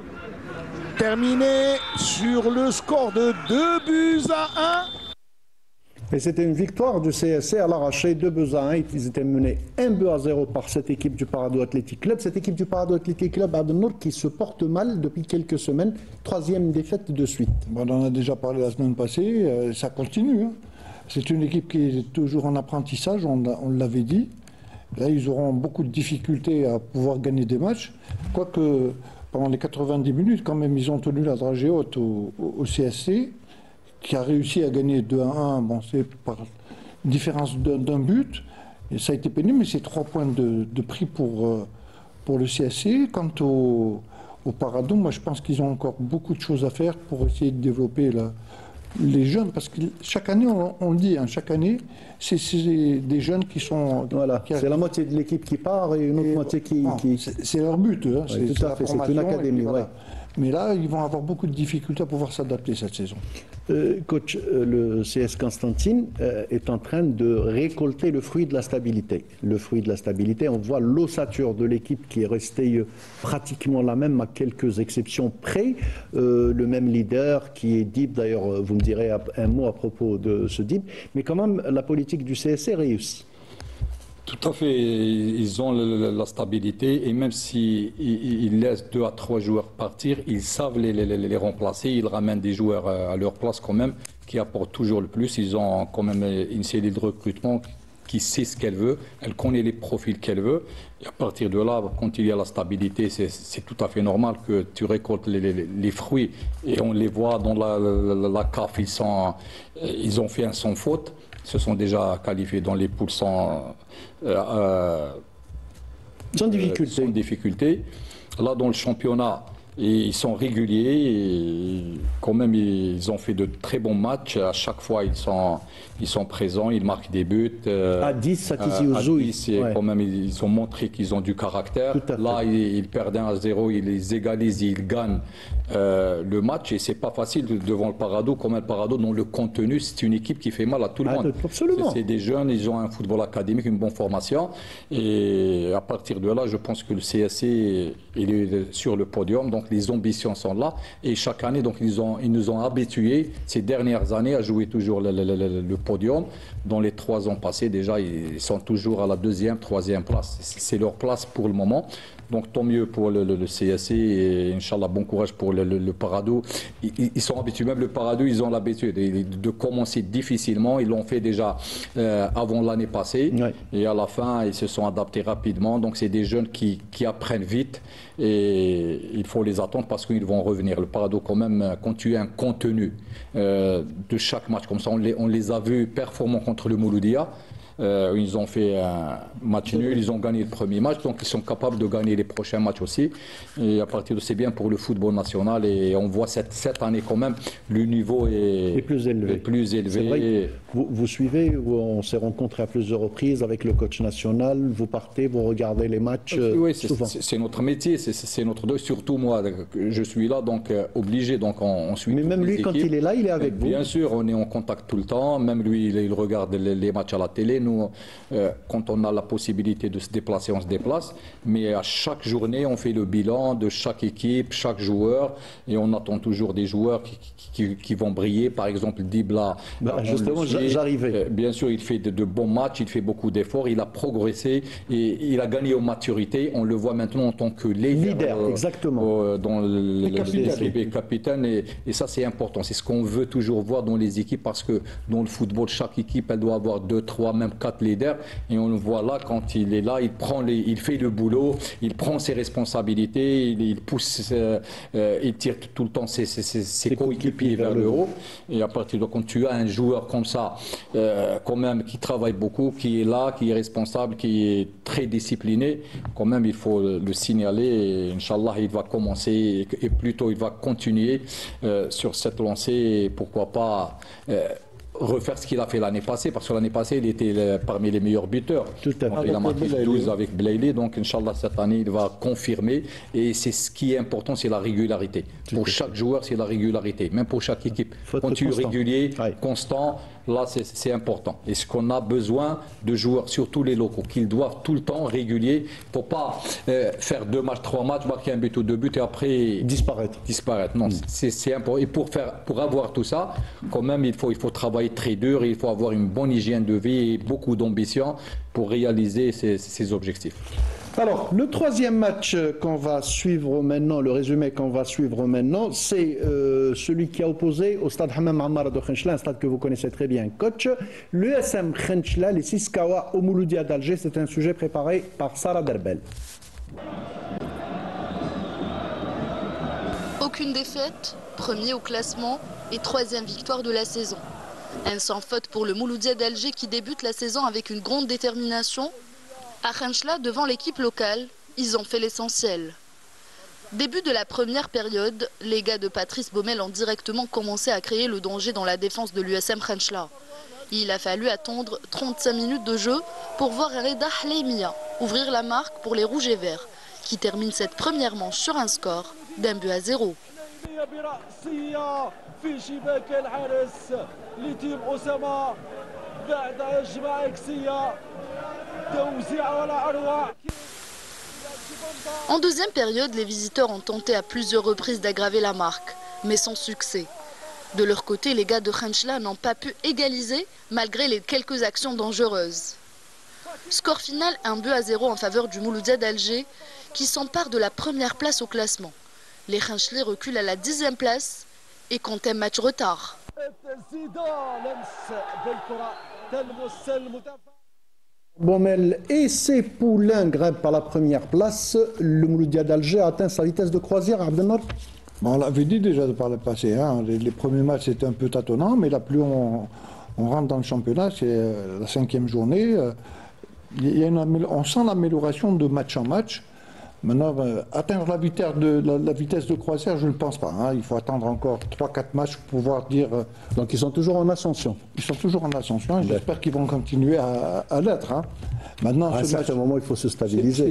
terminé sur le score de 2-1. Et c'était une victoire du CSC à l'arraché, 2-1. Ils étaient menés 1-0 par cette équipe du Paradou Athletic Club. Cette équipe du Paradou Athletic Club Adenour qui se porte mal depuis quelques semaines. 3e défaite de suite. Bon, on en a déjà parlé la semaine passée. Ça continue. Hein. C'est une équipe qui est toujours en apprentissage, on l'avait dit. Là, ils auront beaucoup de difficultés à pouvoir gagner des matchs. Quoique, pendant les 90 minutes, quand même, ils ont tenu la dragée haute au CSC, qui a réussi à gagner 2-1. Bon, c'est par différence d'un but. Et ça a été pénible, mais c'est 3 points de prix pour le CSC. Quant au Paradou, moi, je pense qu'ils ont encore beaucoup de choses à faire pour essayer de développer les jeunes, parce que chaque année, on le dit, hein, chaque année, c'est des jeunes qui sont... Voilà, c'est la moitié de l'équipe qui part et une autre moitié qui... C'est leur but, hein, ouais, tout à fait, c'est une académie. Voilà. Ouais. Mais là, ils vont avoir beaucoup de difficultés à pouvoir s'adapter cette saison. Coach, le CS Constantine est en train de récolter le fruit de la stabilité. Le fruit de la stabilité, on voit l'ossature de l'équipe qui est restée pratiquement la même, à quelques exceptions près. Le même leader qui est Diop, d'ailleurs, vous me direz un mot à propos de ce Diop. Mais quand même, la politique du CSC réussit. Tout à fait, ils ont la stabilité et même s'ils laissent 2 à 3 joueurs partir, ils savent les remplacer, ils ramènent des joueurs à leur place quand même, qui apportent toujours le plus. Ils ont quand même une série de recrutement qui sait ce qu'elle veut, elle connaît les profils qu'elle veut. Et à partir de là, quand il y a la stabilité, c'est tout à fait normal que tu récoltes les fruits. Et on les voit dans la CAF, ils ont fait un sans faute. Se sont déjà qualifiés dans les poules sans difficulté. là, dans le championnat, ils sont réguliers. Et quand même, ils ont fait de très bons matchs. À chaque fois, ils sont présents, ils marquent des buts. À 10, à Tizi Ouzou. Quand même, ils ont montré qu'ils ont du caractère. Là, ils perdent 1-0, ils les égalisent, ils gagnent le match. Et c'est pas facile devant le Parado. Comme le Parado, dans le contenu, c'est une équipe qui fait mal à tout le monde. Absolument. C'est des jeunes, ils ont un football académique, une bonne formation. Et à partir de là, je pense que le CSC il est sur le podium. Donc les ambitions sont là. Et chaque année, donc, ils nous ont habitués ces dernières années à jouer toujours le podium. Dans les 3 ans passés, déjà, ils sont toujours à la 2e, 3e place. C'est leur place pour le moment. Donc tant mieux pour le CSC et Inch'Allah, bon courage pour le Parado. Ils sont habitués, même le Parado, ils ont l'habitude de commencer difficilement. Ils l'ont fait déjà avant l'année passée. Ouais. Et à la fin, ils se sont adaptés rapidement. Donc c'est des jeunes qui apprennent vite et il faut les attendre parce qu'ils vont revenir. Le Parado quand même continue un contenu de chaque match. Comme ça, on les a vus performants contre le Mouloudia. Ils ont fait un match nul, ils ont gagné le premier match, donc ils sont capables de gagner les prochains matchs aussi. Et à partir de c'est bien pour le football national et on voit cette année quand même le niveau est plus élevé. C'est vrai, vous suivez, on s'est rencontrés à plusieurs reprises avec le coach national, vous partez, vous regardez les matchs. Oui, c'est notre métier, c'est notre surtout moi, je suis là donc obligé, donc on suit. Mais même lui, quand il est là, il est avec vous. Bien sûr, on est en contact tout le temps, même lui, il regarde les matchs à la télé. Nous, quand on a la possibilité de se déplacer, on se déplace. Mais à chaque journée, on fait le bilan de chaque équipe, chaque joueur. Et on attend toujours des joueurs qui vont briller. Par exemple, Dibla. Justement, j'arrivais. Bien sûr, il fait de bons matchs, il fait beaucoup d'efforts. Il a progressé et il a gagné en maturité. On le voit maintenant en tant que leader, exactement. Dans l'équipe et capitaine. Et ça, c'est important. C'est ce qu'on veut toujours voir dans les équipes parce que dans le football, chaque équipe, elle doit avoir 2, 3, même 4 leaders et on le voit là quand il est là, il fait le boulot, il prend ses responsabilités, il pousse, il tire tout le temps ses coéquipiers vers le haut et à partir de quand tu as un joueur comme ça, quand même qui travaille beaucoup, qui est là, qui est responsable, qui est très discipliné, quand même il faut le signaler et Inch'Allah il va commencer et plutôt il va continuer sur cette lancée et pourquoi pas refaire ce qu'il a fait l'année passée, parce que l'année passée, il était parmi les meilleurs buteurs. Tout à fait. Il a marqué 12 avec Blayley, donc Inch'Allah, cette année, il va confirmer. Et c'est ce qui est important, c'est la régularité. Pour chaque joueur, c'est la régularité. Même pour chaque équipe. Quand tu es régulier, constant, là, c'est important. Et ce qu'on a besoin de joueurs, surtout les locaux, qu'ils doivent tout le temps régulier. Il ne faut pas faire 2 matchs, 3 matchs, marquer un but ou 2 buts et après disparaître. Non, c'est important. Et pour avoir tout ça, quand même, il faut travailler très dur, il faut avoir une bonne hygiène de vie et beaucoup d'ambition pour réaliser ces objectifs. Alors, le 3e match qu'on va suivre maintenant, le résumé qu'on va suivre maintenant, c'est celui qui a opposé au stade Hamam Ammar de Khenchela, un stade que vous connaissez très bien, coach. L'USM Khenchela, les Siskawa au Mouloudia d'Alger, c'est un sujet préparé par Sarah Derbel. Aucune défaite, premier au classement et 3e victoire de la saison. Un sans faute pour le Mouloudia d'Alger qui débute la saison avec une grande détermination. À Khenchela, devant l'équipe locale, ils ont fait l'essentiel. Début de la première période, les gars de Patrice Baumel ont directement commencé à créer le danger dans la défense de l'USM Khenchela. Il a fallu attendre 35 minutes de jeu pour voir Reda Hleimia ouvrir la marque pour les Rouges et Verts, qui terminent cette première manche sur un score d'1-0. En deuxième période, les visiteurs ont tenté à plusieurs reprises d'aggraver la marque, mais sans succès. De leur côté, les gars de Khenchela n'ont pas pu égaliser malgré les quelques actions dangereuses. Score final 1-0 en faveur du Mouloudia d'Alger qui s'empare de la première place au classement. Les Khenchelais reculent à la 10e place et comptent un match retard. Baumel et ses poulains grimpent par la première place. Le Mouloudia d'Alger a atteint sa vitesse de croisière à Abdelnor. On l'avait dit déjà par le passé, hein. Les premiers matchs c'était un peu tâtonnant, mais là plus on rentre dans le championnat, c'est la 5e journée. On sent l'amélioration de match en match. Maintenant, atteindre la vitesse de croisière, je ne pense pas. Hein. Il faut attendre encore 3-4 matchs pour pouvoir dire... Donc ils sont toujours en ascension. Ils sont toujours en ascension et j'espère qu'ils vont continuer à l'être. Hein. Maintenant, à un certain moment, il faut se stabiliser.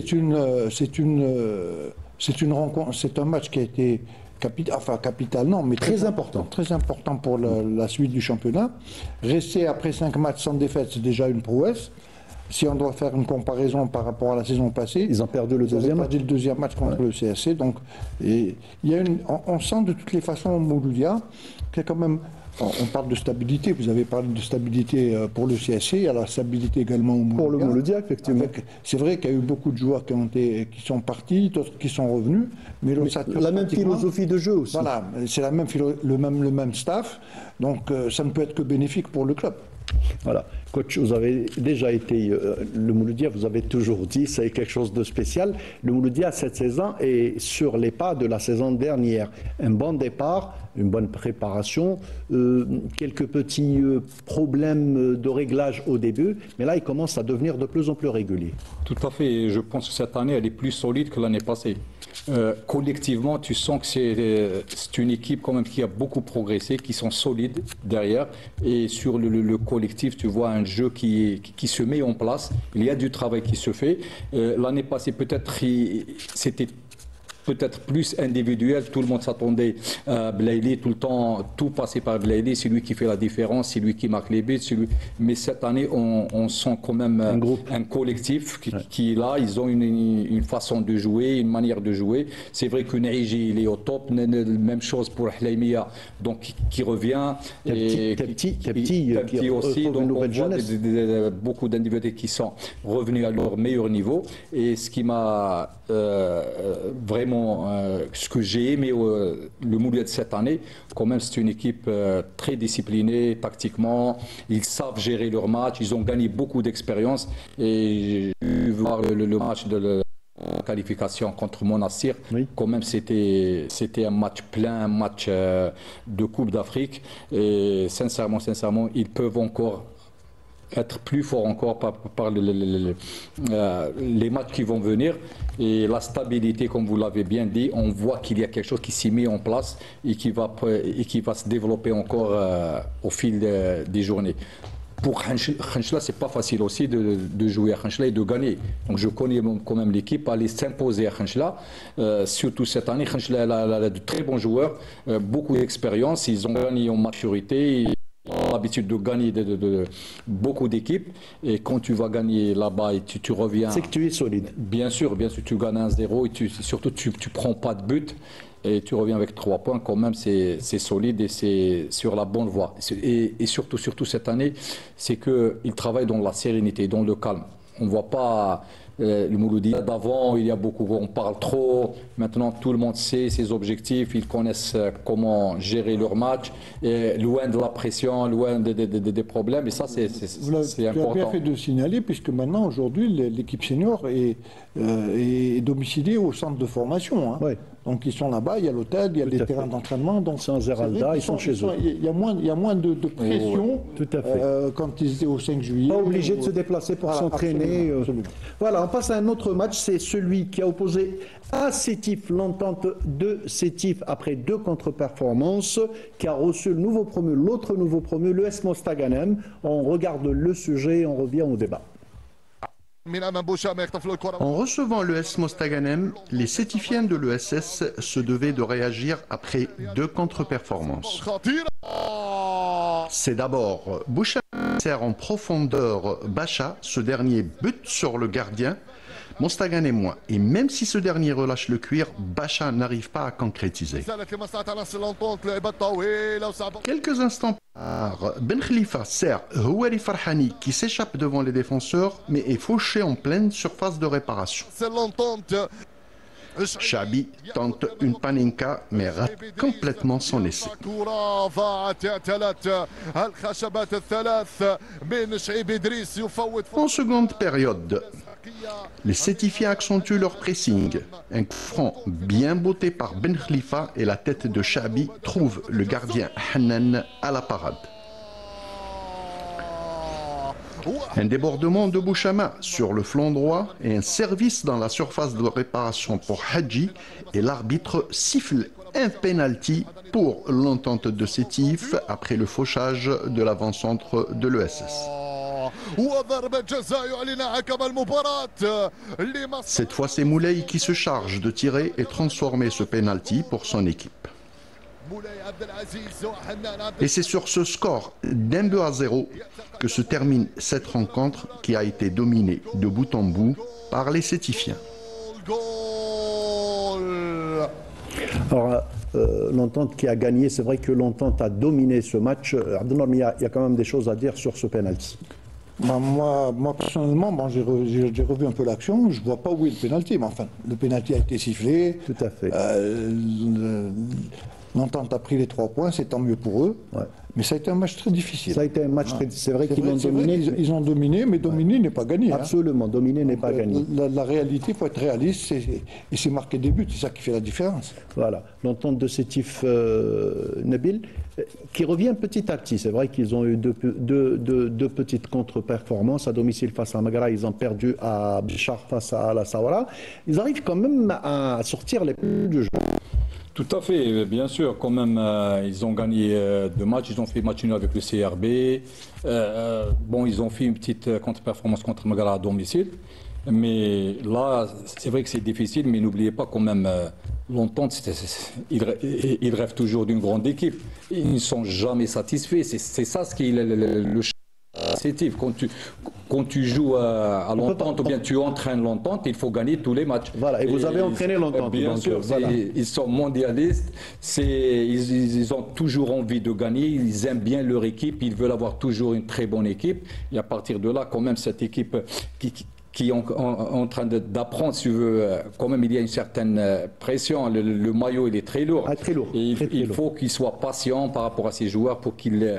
C'est un match qui a été capital, non, mais très important. Très important pour la suite du championnat. Rester après 5 matchs sans défaite, c'est déjà une prouesse. Si on doit faire une comparaison par rapport à la saison passée, ils ont perdu le deuxième match contre le CSC. Donc, on sent de toutes les façons au Mouloudia qu'il y a quand même. On parle de stabilité, vous avez parlé de stabilité pour le CSC, il y a la stabilité également au Mouloudia. Pour le Mouloudia, effectivement. C'est vrai qu'il y a eu beaucoup de joueurs qui sont partis, d'autres qui sont revenus. Mais la même philosophie de jeu aussi. Voilà, c'est le même staff, donc ça ne peut être que bénéfique pour le club. Voilà. Coach, vous avez déjà été le Mouloudia, vous avez toujours dit, c'est quelque chose de spécial. Le Mouloudia, cette saison, est sur les pas de la saison dernière. Un bon départ, une bonne préparation, quelques petits problèmes de réglage au début, mais là, il commence à devenir de plus en plus régulier. Tout à fait. Je pense que cette année, elle est plus solide que l'année passée. Collectivement, tu sens que c'est une équipe quand même qui a beaucoup progressé, qui sont solides derrière. Et sur le collectif, tu vois un jeu qui se met en place. Il y a du travail qui se fait. L'année passée, peut-être, c'était peut-être plus individuel, tout le monde s'attendait à Blaili, tout le temps, tout passait par Blaili, c'est lui qui fait la différence, c'est lui qui marque les buts, mais cette année, on sent quand même un collectif qui est là, ils ont une façon de jouer, une manière de jouer. C'est vrai que Naïji, il est au top, même chose pour Hlaimia, donc qui revient. Petit aussi, donc on voit beaucoup d'individus qui sont revenus à leur meilleur niveau, et ce qui m'a vraiment ce que j'ai aimé le Mouloudia de cette année, quand même c'est une équipe très disciplinée tactiquement, ils savent gérer leur match, ils ont gagné beaucoup d'expérience et j'ai vu voir le match de la qualification contre Monastir, oui. Quand même c'était un match plein, un match de Coupe d'Afrique et sincèrement ils peuvent encore être plus fort encore par les matchs qui vont venir et la stabilité, comme vous l'avez bien dit, on voit qu'il y a quelque chose qui s'est mis en place et qui va se développer encore au fil des journées. Pour Khenchela, c'est pas facile aussi de jouer à Khenchela et de gagner. Donc je connais quand même l'équipe, aller s'imposer à Khenchela. Surtout cette année, Khenchela a de très bons joueurs, beaucoup d'expérience, ils ont gagné en maturité. On a l'habitude de gagner beaucoup d'équipes et quand tu vas gagner là-bas et tu reviens... C'est que tu es solide. Bien sûr, tu gagnes 1-0 et surtout tu prends pas de but et tu reviens avec 3 points. Quand même, c'est solide et c'est sur la bonne voie. Et surtout cette année, c'est qu'ils travaillent dans la sérénité, dans le calme. On ne voit pas... le Mouloudia d'avant, il y a beaucoup, on parle trop. Maintenant, tout le monde sait ses objectifs, ils connaissent comment gérer leur match, et loin de la pression, loin des problèmes. Et ça, c'est important. Tu as bien fait de signaler, puisque maintenant, aujourd'hui, l'équipe senior est domiciliée au centre de formation. Hein. Oui. Donc, ils sont là-bas, il y a l'hôtel, il y a des terrains d'entraînement. Donc, sans Zeralda, ils sont chez eux. Il y a moins de pression tout à fait. quand ils étaient au 5 juillet. Pas obligé de se déplacer pour s'entraîner. Voilà, on passe à un autre match, c'est celui qui a opposé à Sétif, l'entente de Sétif après 2 contre-performances, qui a reçu l'autre nouveau promu, l'ES Mostaganem. On regarde le sujet et on revient au débat. En recevant l'ES Mostaganem, les Sétifiens de l'ESS se devaient de réagir après 2 contre-performances. C'est d'abord Boucha sert en profondeur Bacha, ce dernier bute sur le gardien, Mostaganem moins. Et même si ce dernier relâche le cuir, Bacha n'arrive pas à concrétiser. Quelques instants plus tard, Ben Khalifa sert Houari Farhani qui s'échappe devant les défenseurs mais est fauché en pleine surface de réparation. Chabi tente une panenka mais rate complètement son essai. En seconde période, les Sétifiens accentuent leur pressing. Un coup franc bien botté par Ben Khalifa et la tête de Chabi trouve le gardien Hanan à la parade. Un débordement de Bouchama sur le flanc droit et un service dans la surface de réparation pour Hadji et l'arbitre siffle un penalty pour l'entente de Sétif après le fauchage de l'avant-centre de l'ESS. Cette fois, c'est Moulay qui se charge de tirer et transformer ce penalty pour son équipe. Et c'est sur ce score d'1-2-0 que se termine cette rencontre qui a été dominée de bout en bout par les Sétifiens. Alors, l'entente qui a gagné, c'est vrai que l'entente a dominé ce match. Abdelnour, il y a quand même des choses à dire sur ce penalty. Moi, personnellement, j'ai revu un peu l'action, je ne vois pas où est le pénalty, mais enfin, le pénalty a été sifflé. Tout à fait. L'entente a pris les 3 points, c'est tant mieux pour eux. Ouais. Mais ça a été un match très difficile. Ça a été un match très difficile. C'est vrai qu'ils ont dominé. Ils ont dominé, mais dominer n'est pas gagné. Absolument, dominer n'est pas gagné. La réalité, il faut être réaliste, et c'est marquer des buts, c'est ça qui fait la différence. Voilà, l'entente de Sétif Nabil, qui revient petit à petit. C'est vrai qu'ils ont eu deux petites contre-performances à domicile face à Maghra. Ils ont perdu à Bichar face à la Sawara. Ils arrivent quand même à sortir les plus du jeu. Tout à fait, bien sûr. Quand même, ils ont gagné 2 matchs. Ils ont fait match nul avec le CRB. Bon, ils ont fait une petite contre-performance contre Maghra à domicile. Mais là, c'est vrai que c'est difficile, mais n'oubliez pas quand même, l'entente, ils rêvent toujours d'une grande équipe. Ils ne sont jamais satisfaits. C'est ça ce qui est le Sétif. Quand tu joues à l'entente ou bien tu entraînes l'entente, il faut gagner tous les matchs. Voilà, et vous avez entraîné l'entente. Bien sûr, voilà. Ils sont mondialistes, ils ont toujours envie de gagner, ils aiment bien leur équipe, ils veulent avoir toujours une très bonne équipe. Et à partir de là, quand même, cette équipe qui est en train d'apprendre, si tu veux, quand même il y a une certaine pression. Le maillot, il est très lourd. Ah, très lourd. Et il faut qu'ils soient patients par rapport à ces joueurs pour qu'ils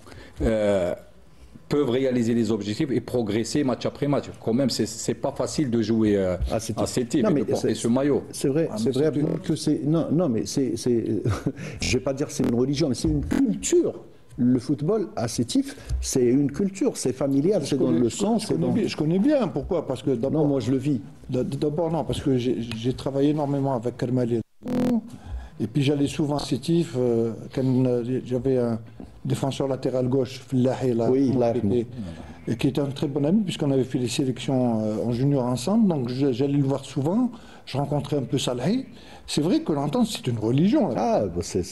peuvent réaliser les objectifs et progresser match après match. Quand même, c'est pas facile de jouer à cette équipe et de porter ce maillot. C'est vrai, que c'est... Non, mais c'est... je vais pas dire que c'est une religion, mais c'est une culture. Le football à Sétif, c'est une culture, c'est familial, c'est dans le sang. Je connais bien, pourquoi? Parce que d'abord... Non, moi je le vis. D'abord non, parce que j'ai travaillé énormément avec Kermali. Et puis j'allais souvent à Sétif, quand j'avais un défenseur latéral gauche, Fillahi, et qui était un très bon ami, puisqu'on avait fait les sélections en junior ensemble, donc j'allais le voir souvent, je rencontrais un peu Salhi. C'est vrai que l'entente, c'est une religion. Ah, c'est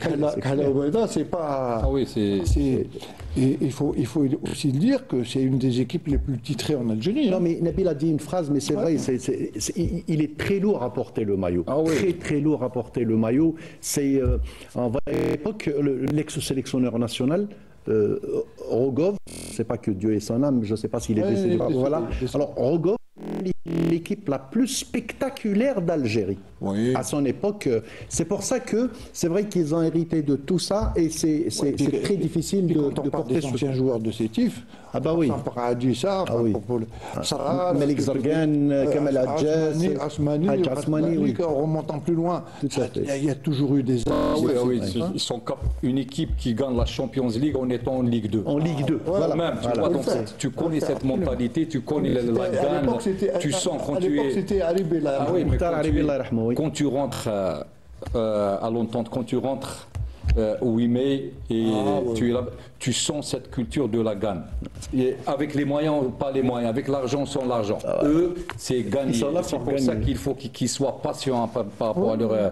pas... Ah oui, et il faut aussi dire que c'est une des équipes les plus titrées en Algérie. Non, mais Nabil a dit une phrase, mais c'est vrai, il est très lourd à porter le maillot. Ah oui. Très lourd à porter le maillot. C'est, à l'époque, l'ex-sélectionneur national, Rogov, c'est pas que Dieu ait son âme, je ne sais pas s'il est décédé. Voilà. Alors, Rogov, l'équipe la plus spectaculaire d'Algérie à son époque. C'est pour ça que c'est vrai qu'ils ont hérité de tout ça et c'est très difficile de porter des anciens joueurs de Sétif. Ah bah oui. Melik Zargan, Kamel Hadjas, Asmani, en remontant plus loin. Il y a toujours eu des... Oui, ils sont une équipe qui gagne la Champions League en étant en Ligue 2. En Ligue 2, voilà. Même, tu vois, donc tu connais cette mentalité, tu connais la gagne, tu sens quand tu es... Quand tu rentres à l'entente, quand tu rentres au 8 mai et tu sens cette culture de la gagne. Et avec les moyens ou pas les moyens, avec l'argent sans l'argent. Eux, c'est gagner. C'est pour ça qu'il faut qu'ils soient patients par rapport à leur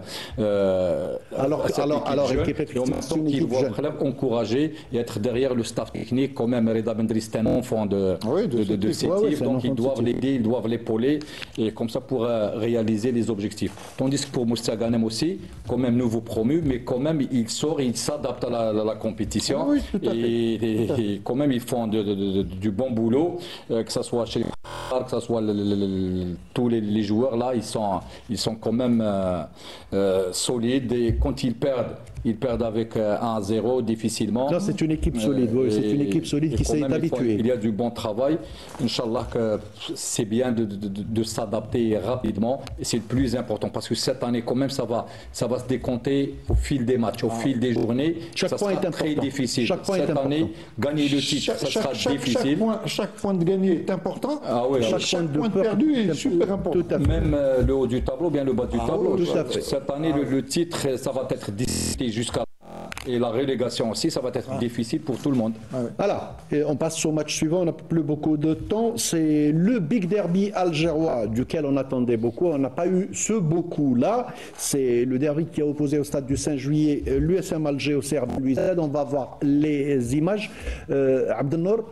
équipe en même temps qu'ils vont encourager et être derrière le staff technique. Quand même, Reda Bendri, c'est un enfant de Sétif, donc ils doivent l'aider, ils doivent l'épauler et comme ça pour réaliser les objectifs. Tandis que pour Moussa Ghanem aussi, quand même nouveau promu, mais quand même il sort, il s'adapte à la compétition. Et quand même ils font du bon boulot, que ce soit chez que ce soit tous les joueurs là, ils sont quand même solides et quand ils perdent avec 1-0 difficilement. Là, c'est une équipe solide, oui, c'est une équipe solide qui s'est habituée. Il y a du bon travail. Inch'Allah que c'est bien de s'adapter rapidement et c'est le plus important parce que cette année quand même ça va se décompter au fil des matchs, au fil des journées. Chaque point est important. Très difficile. Cette année, gagner le titre, ça sera difficile. Chaque point de gagné est important. Ah oui, chaque point de perdu est super important. Même le haut du tableau, bien le bas du tableau. Tout à fait. Cette année, le titre, ça va être difficile jusqu'à... Et la relégation aussi, ça va être difficile pour tout le monde. Voilà, et on passe au match suivant, on n'a plus beaucoup de temps. C'est le Big Derby algérois duquel on attendait beaucoup. On n'a pas eu ce beaucoup-là. C'est le derby qui a opposé au stade du 5 juillet l'USM Alger au CRB Louisade. On va voir les images. Abdelnour,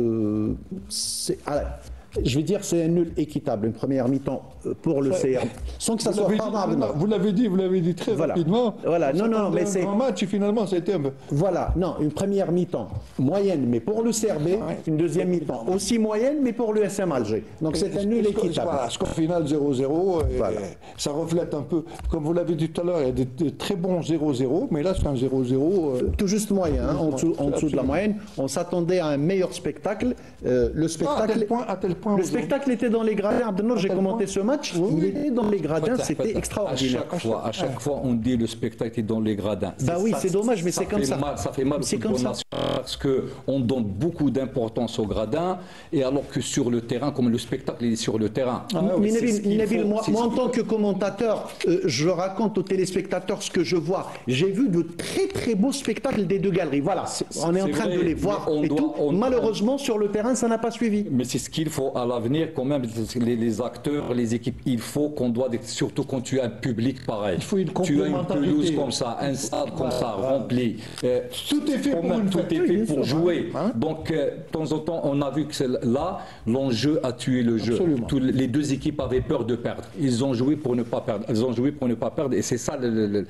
je vais dire c'est un nul équitable, une première mi-temps pour le CRB, sans que ça soit pas vous l'avez dit très rapidement. Voilà, non, mais c'est un match et finalement ça a été un peu... Voilà, non, une première mi-temps moyenne, mais pour le CRB, une deuxième mi-temps aussi moyenne, mais pour le SM Alger. Donc c'est un nul équitable. Voilà, score final 0-0, ça reflète un peu, comme vous l'avez dit tout à l'heure, il y a de très bons 0-0, mais là c'est un 0-0... tout juste moyen, en dessous de la moyenne. On s'attendait à un meilleur spectacle. Le spectacle... à tel point le spectacle était dans les gradins. Abdelnour, j'ai commenté ce match. Il était dans les gradins, c'était extraordinaire. À chaque fois, on dit le spectacle est dans les gradins. Bah oui, c'est dommage, mais c'est comme ça. Ça fait mal au football national parce qu'on donne beaucoup d'importance aux gradins, et alors que sur le terrain, comme le spectacle est sur le terrain. Mais Nabil, moi en tant que commentateur, je raconte aux téléspectateurs ce que je vois. J'ai vu de très très beaux spectacles des deux galeries. Voilà, on est en train de les voir et tout. Malheureusement, sur le terrain, ça n'a pas suivi. Mais c'est ce qu'il faut à l'avenir quand même, les acteurs, les équipes, il faut qu'on doit, surtout quand tu as un public pareil, il faut une tu as une pelouse comme ça, un stade comme ça, rempli, tout est fait pour jouer. Donc de temps en temps, on a vu que là, l'enjeu a tué le jeu. Les deux équipes avaient peur de perdre. Ils ont joué pour ne pas perdre. Elles ont joué pour ne pas perdre, et c'est ça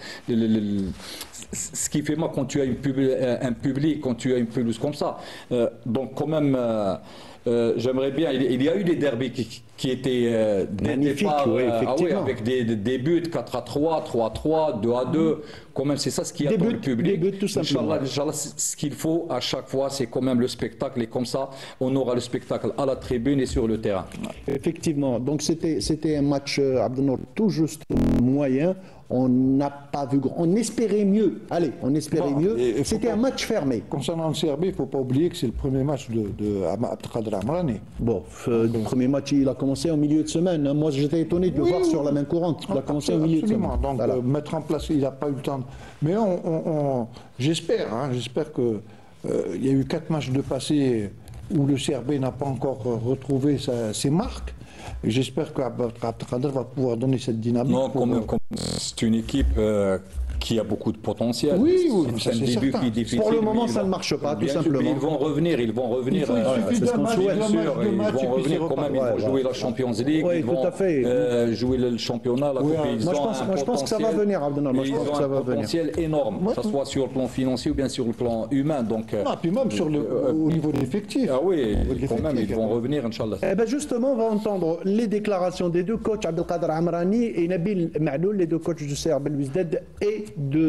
ce qui fait mal quand tu as un public, quand tu as une pelouse comme ça. Donc quand même... j'aimerais bien, il y a eu des derbys qui étaient magnifiques, effectivement. avec des buts 4-3, 3-3, 2-2. Quand même, c'est ça ce qui a pour le public. Des buts, tout simplement. Inch'Allah, ce qu'il faut à chaque fois, c'est quand même le spectacle. Et comme ça, on aura le spectacle à la tribune et sur le terrain. Effectivement. Donc c'était un match, Abdelnour, tout juste moyen. On n'a pas vu grand. On espérait mieux. Allez, on espérait mieux. C'était un match fermé. Concernant le CRB, il ne faut pas oublier que c'est le premier match de Abdelkader Amrani. Bon, le premier match, il a commencé en milieu de semaine. Hein. Moi, j'étais étonné de le voir sur la main courante. Il a commencé en milieu de semaine. Donc, voilà. Mettre en place, il n'a pas eu le temps. Mais j'espère que il y a eu 4 matchs de passé où le CRB n'a pas encore retrouvé ses marques. Et j'espère qu'Abdelkader va pouvoir donner cette dynamique. Non, c'est une équipe qui a beaucoup de potentiel. Oui, c'est un début qui est difficile. Pour le moment, ça ne marche pas, tout simplement. Ils vont revenir. Il suffit d'un match, ils vont revenir quand même. Ils vont jouer la Champions League. Oui, tout à fait. Jouer le championnat, la Coupe. Moi, je pense que ça va venir, Abdelnour. Ils ont un potentiel énorme, que ce soit sur le plan financier ou bien sur le plan humain. Donc, puis même au niveau de l'effectif. Ah oui, quand même, ils vont revenir, Inch'Allah. Eh bien, justement, on va entendre les déclarations des deux coachs, Abdelkader Amrani et Nabil Ma'loul, les deux coachs du CRB Louisdad et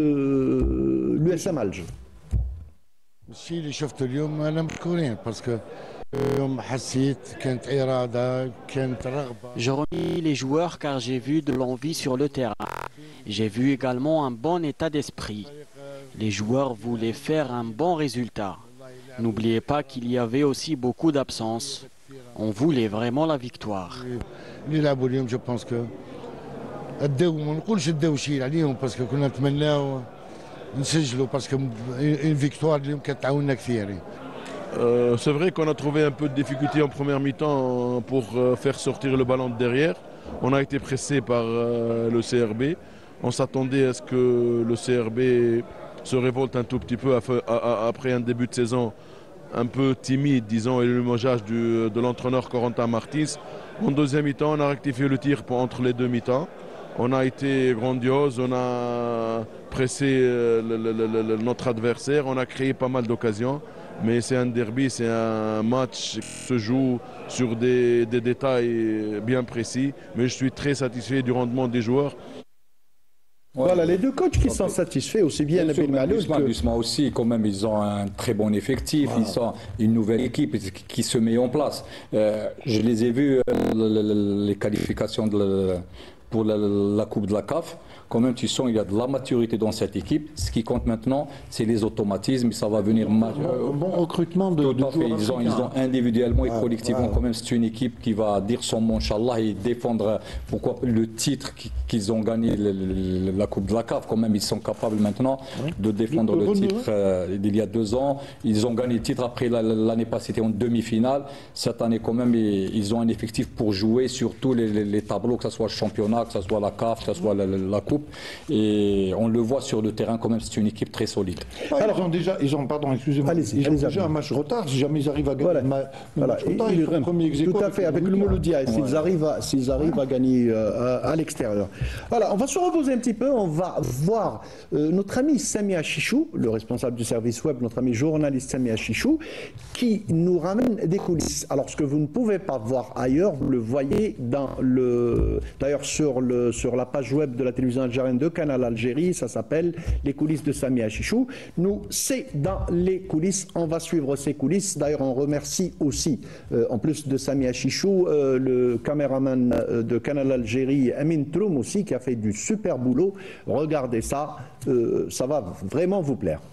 de l'USM Alger. الشيء اللي شفته اليوم انا مشكورين باسكو اليوم حسيت كانت اراده كانت رغبه. Je remercie les joueurs car j'ai vu de l'envie sur le terrain. J'ai vu également un bon état d'esprit. Les joueurs voulaient faire un bon résultat. N'oubliez pas qu'il y avait aussi beaucoup d'absences. On voulait vraiment la victoire. اللي لعبوا اليوم جو بونس كو اداو ما نقولش اداو شيء عليهم باسكو كنا نتمناو نسجلوا باسكو une victoire اليوم كانت تعاوننا كثير. C'est vrai qu'on a trouvé un peu de difficulté en première mi-temps pour faire sortir le ballon de derrière. On a été pressé par le CRB. On s'attendait à ce que le CRB se révolte un tout petit peu après un début de saison un peu timide, disons, et le limogeage de l'entraîneur Corentin Martins. En deuxième mi-temps, on a rectifié le tir entre les deux mi-temps. On a été grandiose, on a pressé notre adversaire, on a créé pas mal d'occasions. Mais c'est un derby, c'est un match qui se joue sur des détails bien précis. Mais je suis très satisfait du rendement des joueurs. Voilà, les deux coachs qui sont satisfaits, aussi bien Nabil Maloud que... Doucement aussi, quand même, ils ont un très bon effectif, voilà. Ils ont une nouvelle équipe qui se met en place. Je les ai vus, les qualifications pour la Coupe de la CAF. Quand même, tu sens qu'il y a de la maturité dans cette équipe. Ce qui compte maintenant, c'est les automatismes. Ça va venir... Un bon recrutement de joueurs. Ils ont individuellement et collectivement, quand même, c'est une équipe qui va dire son mot, Inch'Allah, et défendre pourquoi le titre qu'ils ont gagné, la Coupe de la CAF. Quand même, ils sont capables maintenant de défendre le titre d'il y a 2 ans. Ils ont gagné le titre après l'année passée, c'était en demi-finale. Cette année, quand même, ils ont un effectif pour jouer sur tous les tableaux, que ce soit le championnat, que ce soit la CAF, que ce soit la Coupe. Et on le voit sur le terrain quand même, c'est une équipe très solide. Alors, ils ont déjà un match retard. Si jamais ils arrivent à gagner ils sont premiers ex-aequo. Tout à fait, avec le Mouloudia, s'ils arrivent à gagner à l'extérieur. Voilà, on va se reposer un petit peu, on va voir notre ami Sami Achichou, le responsable du service web, notre ami journaliste Sami Achichou, qui nous ramène des coulisses. Alors, ce que vous ne pouvez pas voir ailleurs, vous le voyez d'ailleurs sur la page web de la télévision algérienne de Canal Algérie, ça s'appelle Les coulisses de Sami Achichou. Nous, c'est dans les coulisses, on va suivre ces coulisses. D'ailleurs, on remercie aussi, en plus de Sami Achichou, le caméraman de Canal Algérie, Amin Troum aussi, qui a fait du super boulot. Regardez ça, ça va vraiment vous plaire.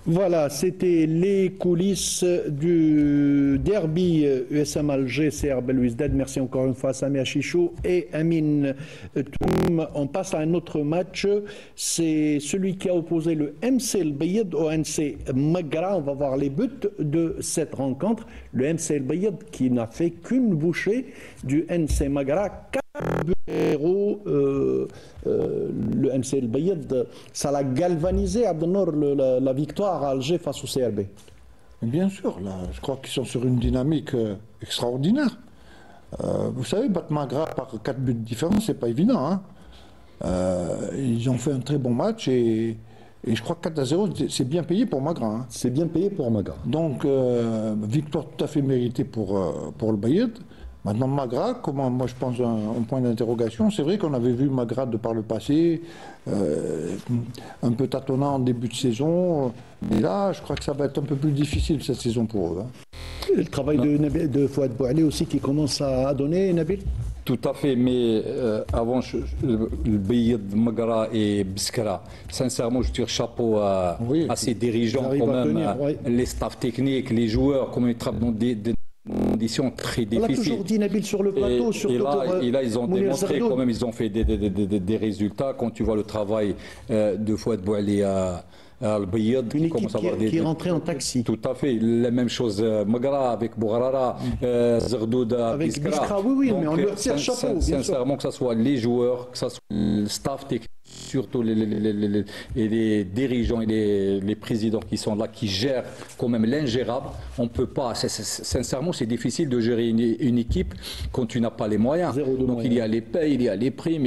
Voilà, c'était les coulisses du derby USM Alger CR Belouizdad. Merci encore une fois à Samia Chichou et Amine Toum. On passe à un autre match. C'est celui qui a opposé le MC El Bayed au MC Magra. On va voir les buts de cette rencontre. Le MC El Bayed qui n'a fait qu'une bouchée du MC Magra. 4-0. Le MC El Bayed, ça l'a galvanisé, Abdelnour, la victoire à Alger face au CRB. Bien sûr, là, je crois qu'ils sont sur une dynamique extraordinaire. Vous savez, battre Magra par 4 buts différents, c'est pas évident. Hein. Ils ont fait un très bon match et je crois que 4-0, c'est bien payé pour Magra. Hein. C'est bien payé pour Magra. Donc, victoire tout à fait méritée pour le Bayed. Maintenant, Magra, comment, moi je pense un point d'interrogation, c'est vrai qu'on avait vu Magra de par le passé, un peu tâtonnant en début de saison, mais là, je crois que ça va être un peu plus difficile cette saison pour eux. Hein. Le travail de Fouad Bouali aussi qui commence à donner, Nabil? Tout à fait, mais avant, le Bayed, Magra et Biskra, sincèrement, je tire chapeau à ces dirigeants, quand même, les staffs techniques, les joueurs, comment ils travaillent dans des conditions très difficiles. On l'a toujours dit, Nabil, sur le plateau. Et là, ils ont démontré quand même, ils ont fait des résultats. Quand tu vois le travail de Fouad Bouali à Al-Bayed, une équipe qui est rentrée en taxi. Tout à fait, la même chose Magra avec Bouharara, Zerdouda, avec Biskra. Oui, mais on leur tire chapeau. Sincèrement, que ce soit les joueurs, que ce soit le staff technique, surtout les dirigeants et les présidents qui sont là, qui gèrent quand même l'ingérable. On ne peut pas, sincèrement, c'est difficile de gérer une équipe quand tu n'as pas les moyens. Donc il y a les payes, il y a les primes,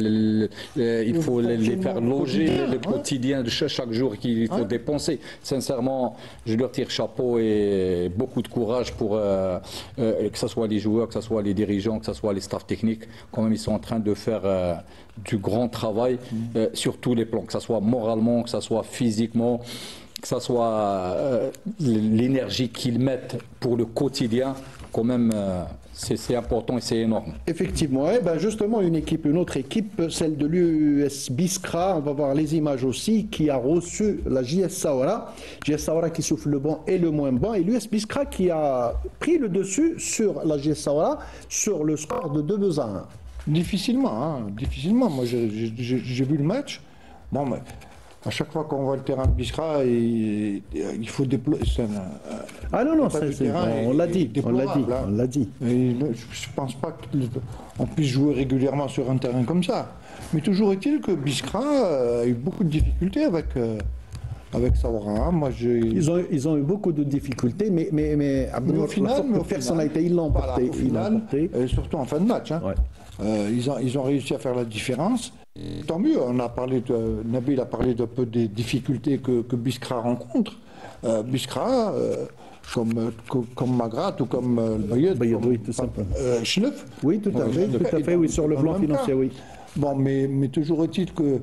il faut les faire loger, le quotidien de chaque jour qu'il faut dépenser. Sincèrement, je leur tire chapeau et beaucoup de courage pour que ce soit les joueurs, que ce soit les dirigeants, que ce soit les staffs techniques. Quand même, ils sont en train de faire du grand travail sur tous les plans, que ce soit moralement, que ce soit physiquement, que ce soit l'énergie qu'ils mettent pour le quotidien. Quand même, c'est important et c'est énorme. Effectivement, justement, une autre équipe, celle de l'US Biskra, on va voir les images aussi, qui a reçu la JS Saoura. JS Saoura qui souffle le bon et le moins bon, et l'US Biskra qui a pris le dessus sur la JS Saoura sur le score de 2-1. Difficilement. Moi, j'ai vu le match. Bon, mais à chaque fois qu'on voit le terrain de Biskra, il faut déployer. Non, on l'a dit. Je ne pense pas qu'on puisse jouer régulièrement sur un terrain comme ça. Mais toujours est-il que Biskra a eu beaucoup de difficultés avec Saoura. Ils ont eu beaucoup de difficultés, mais au final, ils l'ont emporté. Surtout en fin de match. Hein. Ils ont réussi à faire la différence. Tant mieux, Nabil a parlé d'un peu des difficultés que Biskra rencontre. Biskra, comme Magra, tout comme le Bayed, oui, tout simplement. Chnef. Oui, tout à fait, oui, sur le plan financier, oui. Bon, mais toujours est-il que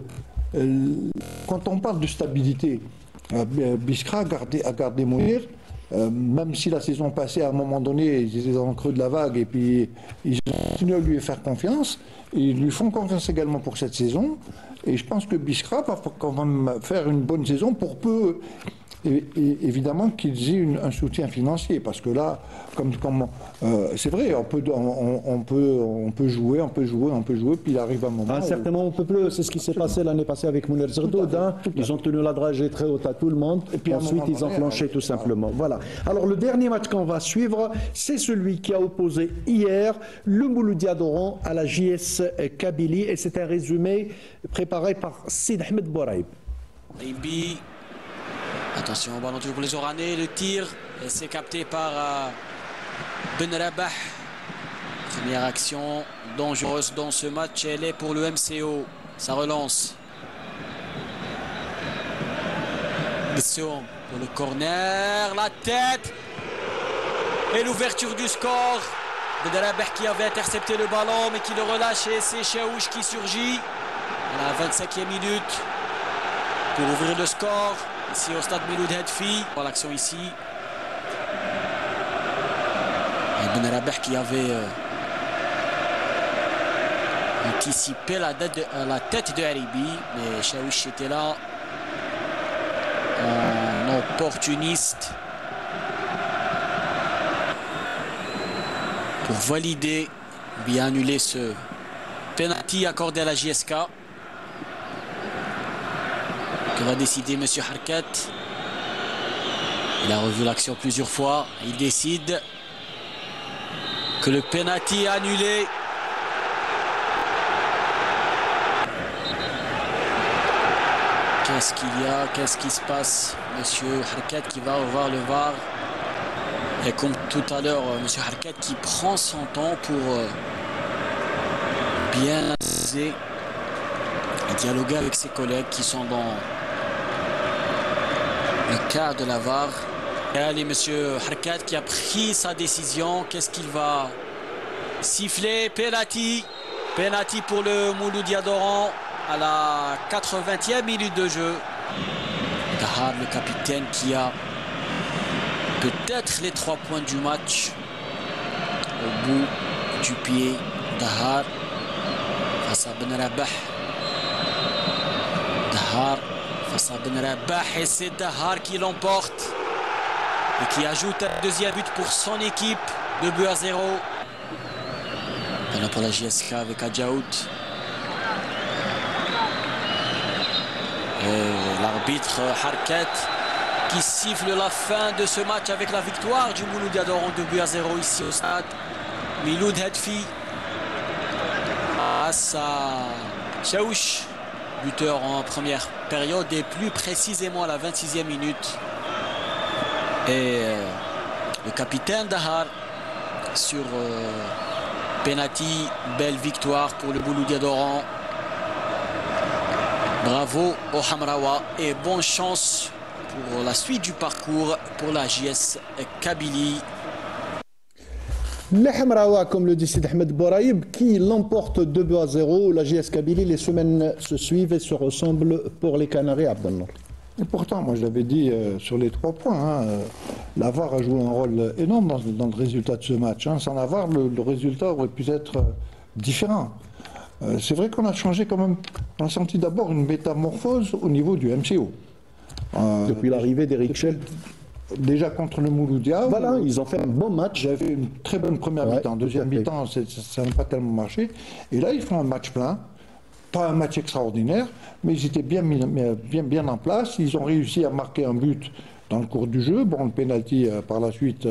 quand on parle de stabilité, Biskra a gardé Mounir. Même si la saison passée, à un moment donné, ils étaient dans le creux de la vague et puis ils continuent à lui faire confiance. Et ils lui font confiance également pour cette saison. Et je pense que Biskra va quand même faire une bonne saison pour peu, évidemment, qu'ils aient un soutien financier. Parce que là, c'est vrai, on peut jouer, puis il arrive un moment. Certainement, on peut plus. C'est ce qui s'est passé l'année passée avec Mounir Zerdoud. Ils ont tenu la dragée très haute à tout le monde. Et puis ensuite, ils ont flanché tout simplement. Voilà. Alors, le dernier match qu'on va suivre, c'est celui qui a opposé hier le Mouloudia d'Oran à la JS Kabylie. Et c'est un résumé préparé par Sid Ahmed Bouraïb. Attention, ballon toujours pour les Oranais, le tir, c'est capté par Ben Rabah. Première action dangereuse dans ce match, elle est pour le MCO. Ça relance. Besson pour le corner, la tête et l'ouverture du score. Ben Rabah qui avait intercepté le ballon mais qui le relâche et c'est Chaouch qui surgit à la 25e minute pour ouvrir le score. Ici au stade Miloud Hadfi, l'action ici. Ben Rabah qui avait anticipé la tête de Haribi, mais Chaouch était là en opportuniste pour valider, bien annuler ce penalty accordé à la JSK. Que va décider M. Harkat? Il a revu l'action plusieurs fois. Il décide que le penalty est annulé. Qu'est-ce qu'il y a? Qu'est-ce qui se passe? Monsieur Harkat qui va revoir le VAR. Et comme tout à l'heure, Monsieur Harkat qui prend son temps pour bien analyser et dialoguer avec ses collègues qui sont dans le quart de la VAR. Et allez, Monsieur Harkat qui a pris sa décision. Qu'est-ce qu'il va siffler? Penalty. Penalty pour le Mouloudia d'Oran à la 80e minute de jeu. Dahar, le capitaine, qui a peut-être les 3 points du match au bout du pied. Dahar face à Ben Rabah. Dahar face à Ben Rabah, et c'est Dahar qui l'emporte et qui ajoute un deuxième but pour son équipe, 2-0. Voilà pour la JSK avec Adjaoud. L'arbitre Harkat qui siffle la fin de ce match avec la victoire du Mouloudia d'Oran, 2-0 ici au stade. Miloud Hedfi face à Chaouch, buteur en première période et plus précisément à la 26e minute. Et le capitaine Dahar sur penalty. Belle victoire pour le Mouloudia d'Oran. Bravo au Hamraoua et bonne chance pour la suite du parcours pour la JS Kabylie. Les Hamraoua, comme le dit Sid Ahmed Bouraïb, qui l'emporte 2-0. La JS Kabylie, les semaines se suivent et se ressemblent pour les Canaries, Abdelnour. Et pourtant, moi je l'avais dit sur les 3 points, la VAR a joué un rôle énorme dans le résultat de ce match. Sans la VAR, le résultat aurait pu être différent. C'est vrai qu'on a changé quand même, on a senti d'abord une métamorphose au niveau du MCO. Depuis l'arrivée d'Eric Schell. Déjà contre le Mouloudia. Voilà, ils ont fait un bon match. J'avais fait une très bonne première mi-temps. Deuxième mi-temps, ça n'a pas tellement marché. Et là, ils font un match plein. Pas un match extraordinaire, mais ils étaient bien en place. Ils ont réussi à marquer un but dans le cours du jeu. Bon, le penalty, par la suite,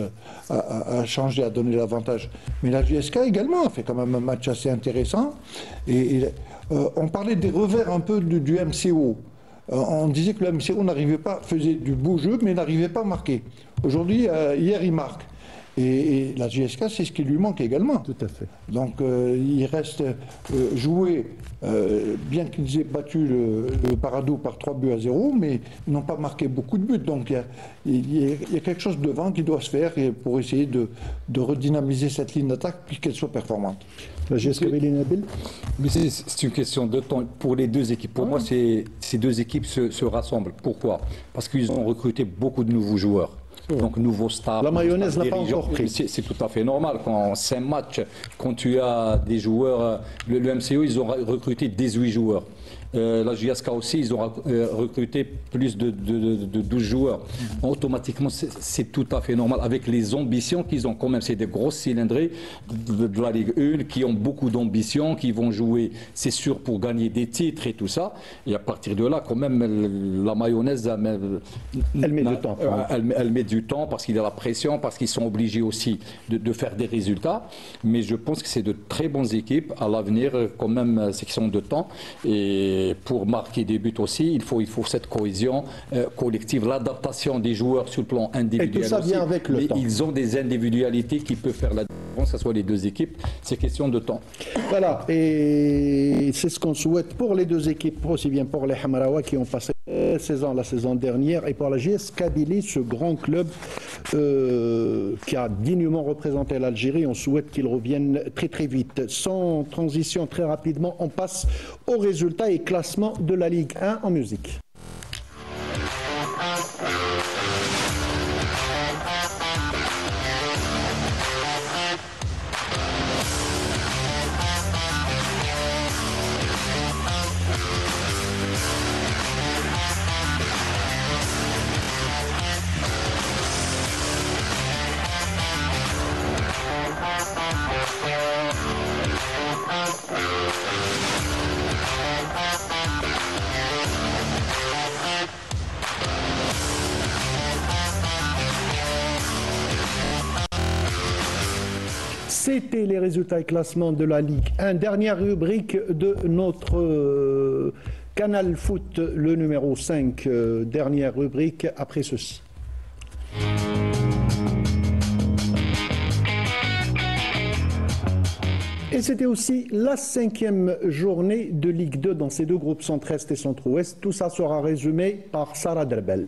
a changé, a donné l'avantage. Mais la JSK également a fait quand même un match assez intéressant. Et on parlait des revers un peu du MCO. On disait que le MCO n'arrivait pas, faisait du beau jeu, mais n'arrivait pas à marquer. Aujourd'hui, hier, il marque. Et la JSK, c'est ce qui lui manque également. Tout à fait. Donc, il reste jouer, bien qu'ils aient battu le Paradou par 3-0, mais ils n'ont pas marqué beaucoup de buts. Donc, il y a quelque chose devant qui doit se faire pour essayer de redynamiser cette ligne d'attaque puis qu'elle soit performante. La JS Kabylie, Nabil ? Mais c'est une question de temps pour les deux équipes. Pour moi, ces deux équipes se rassemblent. Pourquoi? Parce qu'ils ont recruté beaucoup de nouveaux joueurs. Donc, nouveau staff. La mayonnaise n'a pas encore pris. C'est tout à fait normal. Quand 5 matchs, quand tu as des joueurs, le MCO, ils ont recruté 18 joueurs. La JSK aussi, ils ont recruté plus de 12 joueurs. Automatiquement, c'est tout à fait normal. Avec les ambitions qu'ils ont quand même, c'est des grosses cylindrées de la Ligue 1 qui ont beaucoup d'ambitions, qui vont jouer, c'est sûr, pour gagner des titres et tout ça. Et à partir de là, quand même, la mayonnaise, elle met du temps. Elle met du temps parce qu'il y a la pression, parce qu'ils sont obligés aussi de faire des résultats. Mais je pense que c'est de très bonnes équipes. À l'avenir, quand même, c'est question de temps. Et pour marquer des buts aussi, il faut cette cohésion collective, l'adaptation des joueurs sur le plan individuel. Et tout ça vient avec le temps. Ils ont des individualités qui peuvent faire la différence, que ce soit les deux équipes. C'est question de temps. Voilà, et c'est ce qu'on souhaite pour les deux équipes, aussi bien pour les Hamraoua qui ont passé la saison dernière, et pour la JS Kabylie, ce grand club qui a dignement représenté l'Algérie. On souhaite qu'il revienne très très vite. Sans transition, très rapidement, on passe aux résultats et classement de la Ligue 1 en musique. C'était les résultats et classements de la Ligue 1. Dernière rubrique de notre Canal Foot, le numéro 5. Dernière rubrique après ceci. Et c'était aussi la 5e journée de Ligue 2 dans ces deux groupes centre-est et centre-ouest. Tout ça sera résumé par Sarah Derbel.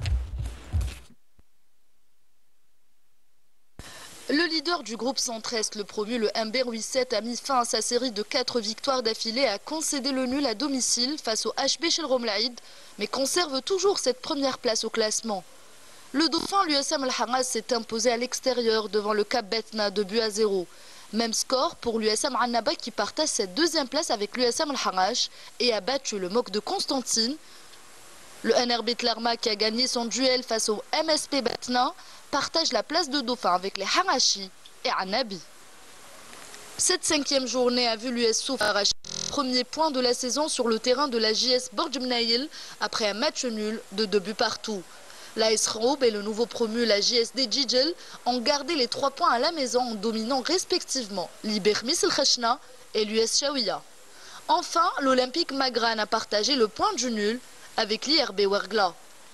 Le leader du groupe centre-est, le promu, le MB Rouisset, a mis fin à sa série de 4 victoires d'affilée et a concédé le nul à domicile face au HB Shel Romlaïd, mais conserve toujours cette première place au classement. Le dauphin, l'USM Al-Haras, s'est imposé à l'extérieur devant le Cap Betna 2-0. Même score pour l'USM Annaba qui partage cette deuxième place avec l'USM Al-Harash et a battu le MOC de Constantine. Le NRB Tlarma qui a gagné son duel face au MSP Betna partage la place de dauphin avec les Harashi et Annabi. Cette 5e journée a vu l'US Souf arracher le premier point de la saison sur le terrain de la JS Borj-Mnaïl après un match nul de 2 buts partout. L'AS Roub et le nouveau promu, la JSD Djidjel, ont gardé les 3 points à la maison en dominant respectivement l'Ibermis El Khachna et l'US Chaouia. Enfin, l'Olympique Magran a partagé le point du nul avec l'IRB Ouergla.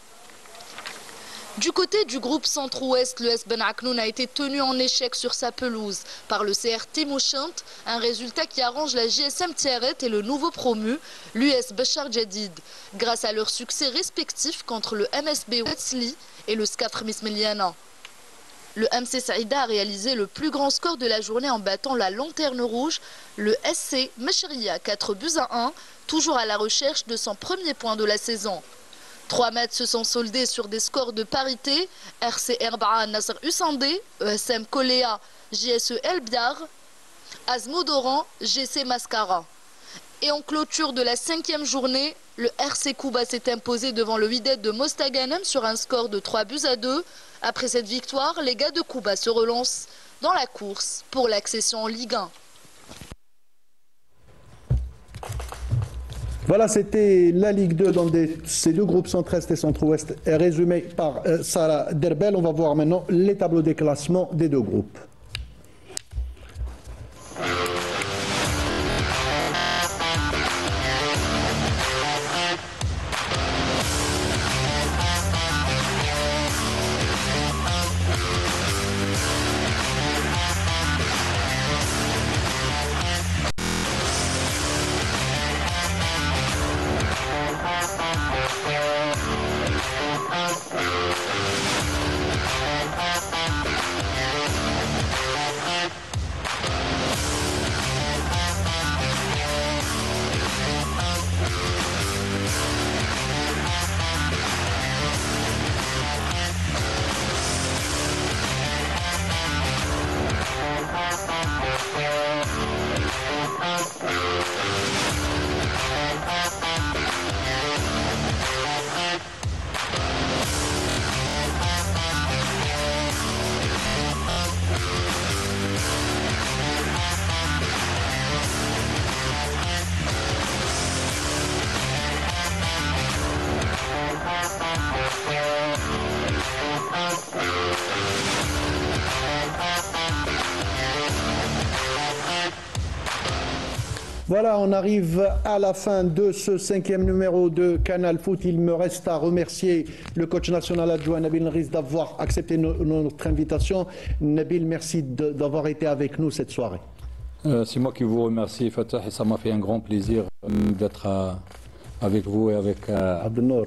Du côté du groupe centre-ouest, l'US Ben Aknoun a été tenu en échec sur sa pelouse par le CRT Mouchant, un résultat qui arrange la JSM Tiaret et le nouveau promu, l'US Bachar Jadid, grâce à leurs succès respectifs contre le MSB Wetzli et le SCAF Mismeliana. Le MC Saïda a réalisé le plus grand score de la journée en battant la Lanterne Rouge, le SC Meshria 4-1, toujours à la recherche de son premier point de la saison. 3 matchs se sont soldés sur des scores de parité. RC Erba'a Nasser Usandé, ESM Koléa, JSE El Biar, Azmoudoran, GC Mascara. Et en clôture de la 5e journée, le RC Kouba s'est imposé devant le Wydad de Mostaganem sur un score de 3-2. Après cette victoire, les gars de Kouba se relancent dans la course pour l'accession en Ligue 1. Voilà, c'était la Ligue 2 dans ces deux groupes centre-est et centre-ouest, résumé par Sarah Derbel. On va voir maintenant les tableaux des classements des deux groupes. Voilà, on arrive à la fin de ce 5e numéro de Canal Foot. Il me reste à remercier le coach national adjoint Nabil Nriz d'avoir accepté notre invitation. Nabil, merci d'avoir été avec nous cette soirée. C'est moi qui vous remercie, Fatah, et ça m'a fait un grand plaisir d'être avec vous et avec Abdenour,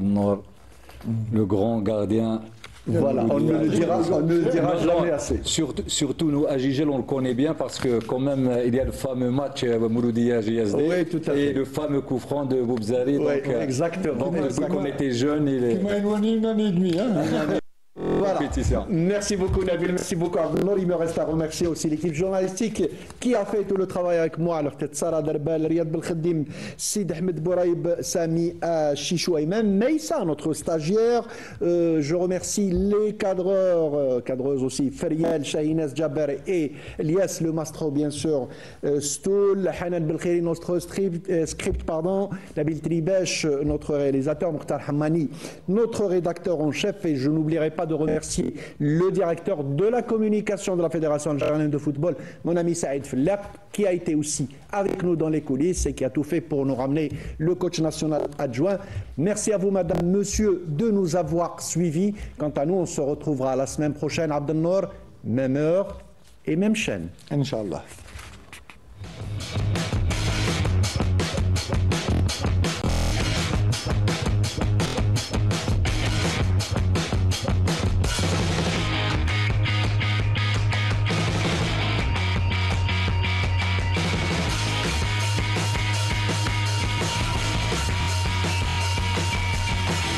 le grand gardien. Voilà, on ne le dira jamais assez. Surtout nous, à Jijel, on le connaît bien parce que quand même, il y a le fameux match Mouloudia-JSD et le fameux coup franc de Boubzari. Oui, exactement. Donc, depuis qu'on était jeunes, il est... Qui m'a éloigné une année et demie. Voilà. Merci beaucoup Nabil, merci beaucoup Abdenour. Il me reste à remercier aussi l'équipe journalistique qui a fait tout le travail avec moi. Alors peut-être Sarah Derbel, Riyad Belkhadim, Sid Ahmed Bouraïb, Sami Chichou et même Meissa, notre stagiaire. Je remercie les cadreurs, cadreuses aussi, Feriel, Shahines Djaber et Elias le Mastro bien sûr, Stoul, Hanan Belkhiri, notre script, Nabil Tribesh, notre réalisateur, Mokhtar Hammani, notre rédacteur en chef, et je n'oublierai pas de remercier remercier le directeur de la communication de la Fédération algérienne de football, mon ami Saïd Fellak, qui a été aussi avec nous dans les coulisses et qui a tout fait pour nous ramener le coach national adjoint. Merci à vous, madame, monsieur, de nous avoir suivis. Quant à nous, on se retrouvera la semaine prochaine, Abdelnour, même heure et même chaîne. Inch'Allah.